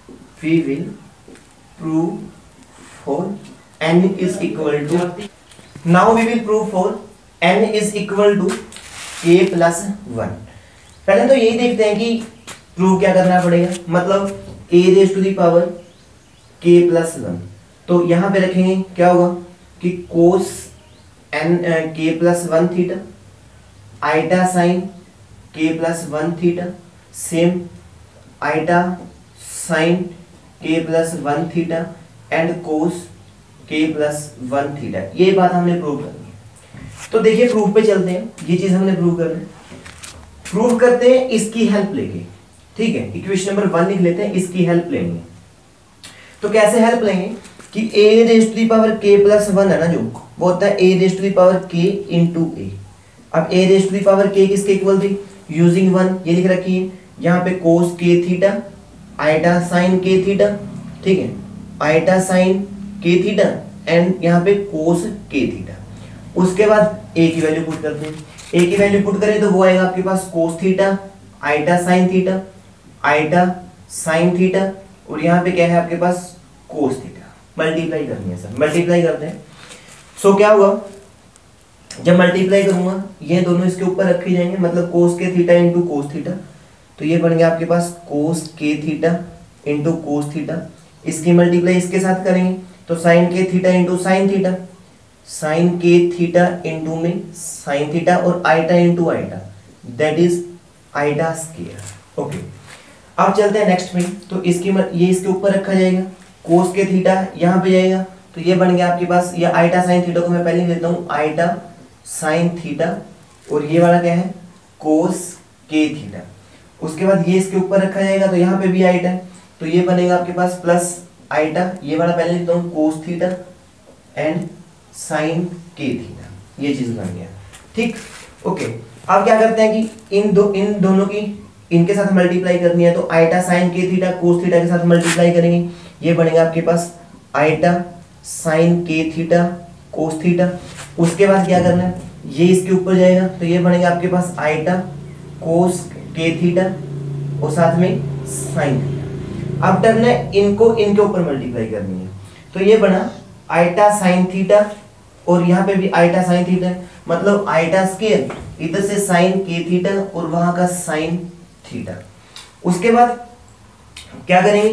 n is equal to, now we will prove for n is equal to k plus 1। पहले तो यही देखते हैं कि प्रूव क्या करना पड़ेगा, मतलब a raise to the power k plus 1, तो यहाँ पे रखेंगे क्या होगा कि cos n k plus 1 theta iota sine k plus 1 theta same iota sine k plus 1 theta and cos k plus 1 theta, ये बात हमने प्रूव करनी है। तो देखिए प्रूफ पे चलते हैं, ये चीज हमने प्रूव करना है, प्रूव करते हैं इसकी हेल्प लेके, ठीक है। इक्वेशन नंबर 1 लिख लेते हैं, इसकी हेल्प लेंगे। तो कैसे हेल्प लेंगे कि a raise to the power k plus 1 है ना, जो वो होता है a raise to the power k into a। अब a raise to the power k किसके इक्वल थी, यूजिंग 1 ये लिख रखी है, यहाँ पे cos k theta iota sine k theta, ठीक है, iota sine k theta and यहाँ पे कोस k थीटा। उसके बाद a की वैल्यू पुट करते हैं, a की वैल्यू पुट करें तो वो आएगा आपके पास cos theta iota sine theta iota sine theta, और यहाँ पे क्या है आपके पास कोस थीटा। मल्टीप्लाई करनी है सर, मल्टीप्लाई करते हैं। सो क्या होगा, जब मल्टीप्लाई करूंगा ये दोनों इसके ऊपर रखे जाएंगे, मतलब cos k theta into cos theta, तो ये बन गया आपके पास cos k theta into cos theta. इसकी मल्टीप्लाई इसके साथ करेंगे तो sine k theta into sine theta, sine k theta into में साइन थीटा और iota into iota, that is iota square. Okay, अब चलते हैं नेक्स्ट में। तो इसकी ये इसके ऊपर रखा जाएगा, कोस के थीटा यहाँ पे जाएगा, तो ये बन गया आपके पास, ये आइटा साइन थीटा को मैं पहले लेता हूँ आइटा साइन थीटा, और ये वाला क्या है कोस के थीटा। उसके बाद ये इसके ऊपर रखा जाएगा, तो यहाँ पे भी आइटा है, तो ये बनेगा आपके पास प्लस आइटा, ये वाला पहले लिखता हूँ cos theta and sine k theta, ये चीज बन गया, ठीक। ओके, अब क्या करते हैं कि इन दोनों की इनके साथ मल्टीप्लाई करनी है, तो iota sine k theta cos theta के साथ मल्टीप्लाई करेंगे, ये बनेगा आपके पास iota sine k theta cos theta. उसके बाद क्या करना है, ये इसके ऊपर जाएगा, तो ये बनेगा आपके पास आइटा कोस के थीटा और साथ में साइन थीटा। अब टर्न है इनको इनके ऊपर मल्टीप्लाई करनी है, तो ये बना आइटा साइन थीटा और यहाँ पे भी आइटा साइन थीटा, मतलब आइटा स्क्वायर, इधर से साइन के थीटा और वहां का साइन थीटा। उसके बाद क्या करेंगे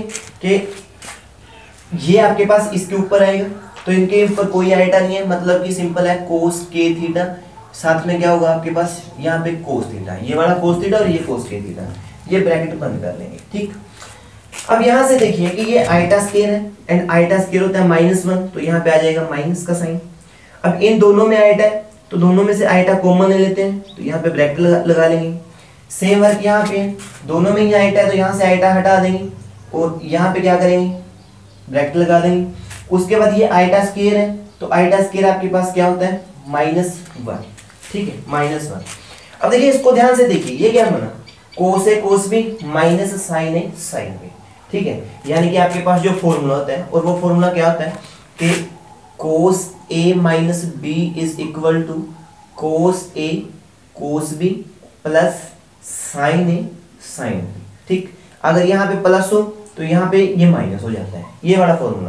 कि ये आपके पास इसके ऊपर आएगा, तो इनके ऊपर कोई आइटा नहीं है, मतलब कि सिंपल है कोस के थीटा, साथ में क्या होगा आपके पास यहाँ पे कोस थीटा, ये वाला कोस थीटा और ये कोस के थीटा, ये ब्रैकेट बंद कर लेंगे, ठीक। अब यहाँ से देखिए कि ये आइटा स्क्वायर है एंड आइटा स्क्वायर होता है -1, तो यहाँ पे आ जाएगा माइनस का साइन। अब इन दोनों में आइटा है, तो दोनों में से आइटा कॉमन ले लेते हैं, तो यहाँ पे ब्रैकेट लगा लेंगे। सेम वर्क यहाँ पे दोनों में ही आइटा है, तो यहाँ से आइटा हटा देंगे और यहाँ पे क्या करेंगे ब्रैकेट लगा देंगे। उसके बाद ये आइटा स्क्वायर है, तो आइटा स्क्वायर आपके पास क्या होता है -1, ठीक है -1। अब देखिए इसको ध्यान से देखिए, ये क्या बना cos a cos b minus sine a sine b, ठीक है। यानी कि आपके पास जो फॉर्मूला होता है, और वो फॉर्मूला क्या होता है कि cos a minus b is equal to cos a cos b plus sine a sine b, ठीक। अगर यहाँ पे प्लस हो तो यहाँ पे ये माइनस हो जाता है, ये वाला फॉर्मूला।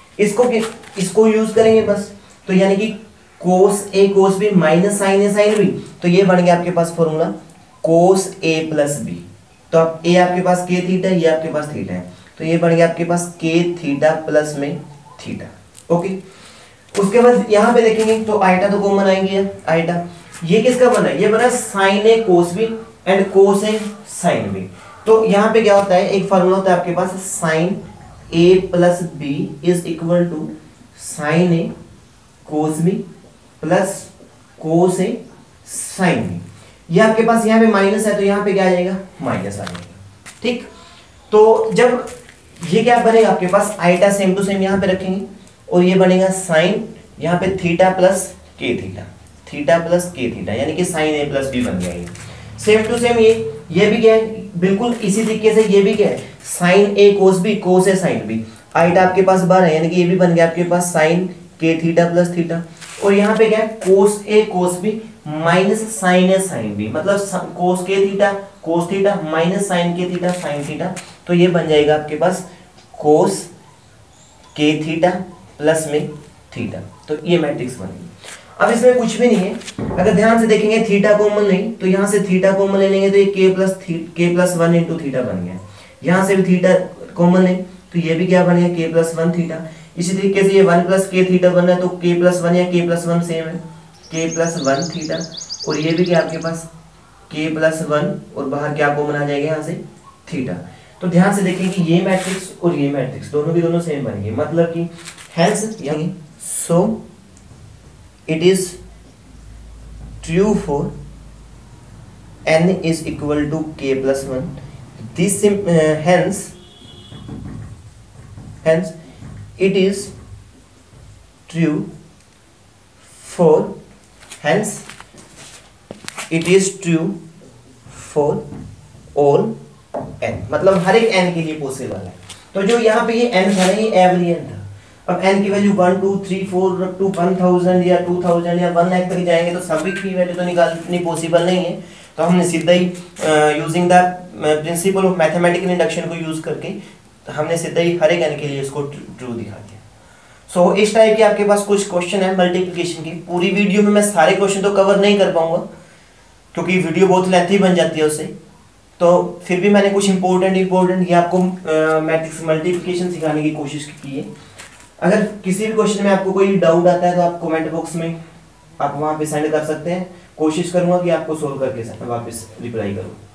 इसको यूज करेंगे बस, तो यानी कि cos a cos b minus sine a sine b, तो ये बन गया आपके पास formula cos a plus b. तो आप ए आपके पास के थीटा, ये आपके पास थीटा है, तो ये बन गया आपके पास के थीटा प्लस में थीटा, ओके। उसके बाद यहाँ पे देखेंगे तो आइटा तो कॉमन आएंगे, आइटा ये किसका बना है, ये बना sine a cos b and cos a sine b. तो यहाँ पे क्या होता है, एक फॉर्मूला होता है आपके पास sine a plus b is equal to sine a cos b plus cos a sine b. ये आपके पास यहाँ पे माइनस है, तो यहाँ पे क्या आ जाएगा माइनस आ जाएगा, ठीक। तो जब ये क्या बनेगा आपके पास आइटा सेम टू सेम यहाँ पे रखेंगे, और ये बनेगा साइन यहाँ पे theta plus k theta, theta plus k theta, यानी कि साइन ए प्लस बी बन गया ये सेम टू सेम। ये भी क्या है बिल्कुल इसी तरीके से, ये भी क्या है sine a cos b cos a sine b. Iota आपके पास 12 है, यानी कि ये भी बन गया आपके पास sine k theta plus theta. और यहाँ पे क्या है cos a cos b minus sine a sine b, मतलब cos k theta cos theta minus sine k theta sine theta, तो ये बन जाएगा आपके पास कोस के थीटा प्लस में थीटा। तो ये मैट्रिक्स बनेगी। अब इसमें कुछ भी नहीं है, अगर ध्यान से देखेंगे थीटा कॉमन नहीं, तो यहाँ से थीटा कॉमन ले लेंगे तो ये के प्लस 1 इंटू थीटा बन गया। यहाँ से भी थीटा कॉमन नहीं, तो ये भी क्या बन गया के प्लस 1 थीटा। इसी तरीके से ये 1 प्लस के थीटा बन रहा है, तो के प्लस 1 या के प्लस 1 सेम है, के प्लस 1 थीटा। और ये भी क्या आपके पास के प्लस 1, और बाहर क्या कॉमन आ जाएगा यहाँ से थीटा। तो ध्यान से देखिए कि ये मैट्रिक्स और ये मैट्रिक्स दोनों की दोनों सेम बनेंगे, मतलब कि हेंस यानी सो it is true for n is equal to k plus 1. This hence it is true for hence it is true for all n, मतलब हर एक n के लिए पॉसिबल है। तो जो यहाँ पे ये n था ना, ये एवरी n था। अब n की वैल्यू 1 2 3 4 अप टू 1000 या 2000 या 1 लाख तक जाएंगे, तो सभी की वैल्यू तो निकालनी पॉसिबल नहीं है। तो हमने सीधा ही using the principle of mathematical induction को यूज करके हमने सीधा ही हर एक n के लिए इसको ट्रू दिखा दिया। सो इस टाइप के आपके पास कुछ क्वेश्चन है मल्टीप्लिकेशन की। पूरी वीडियो में मैं सारे क्वेश्चन तो कवर नहीं कर पाऊंगा, क्योंकि वीडियो बहुत लेंथी बन जाती है उससे। तो फिर भी मैंने कुछ इंपॉर्टेंट ये आपको मैट्रिक्स मल्टीप्लिकेशन सिखाने की कोशिश की है। अगर किसी भी क्वेश्चन में आपको कोई डाउट आता है तो आप कमेंट बॉक्स में आप वहाँ पे सेंड कर सकते हैं। कोशिश करूँगा कि आपको सोल्व करके वापस रिप्लाई करूँ।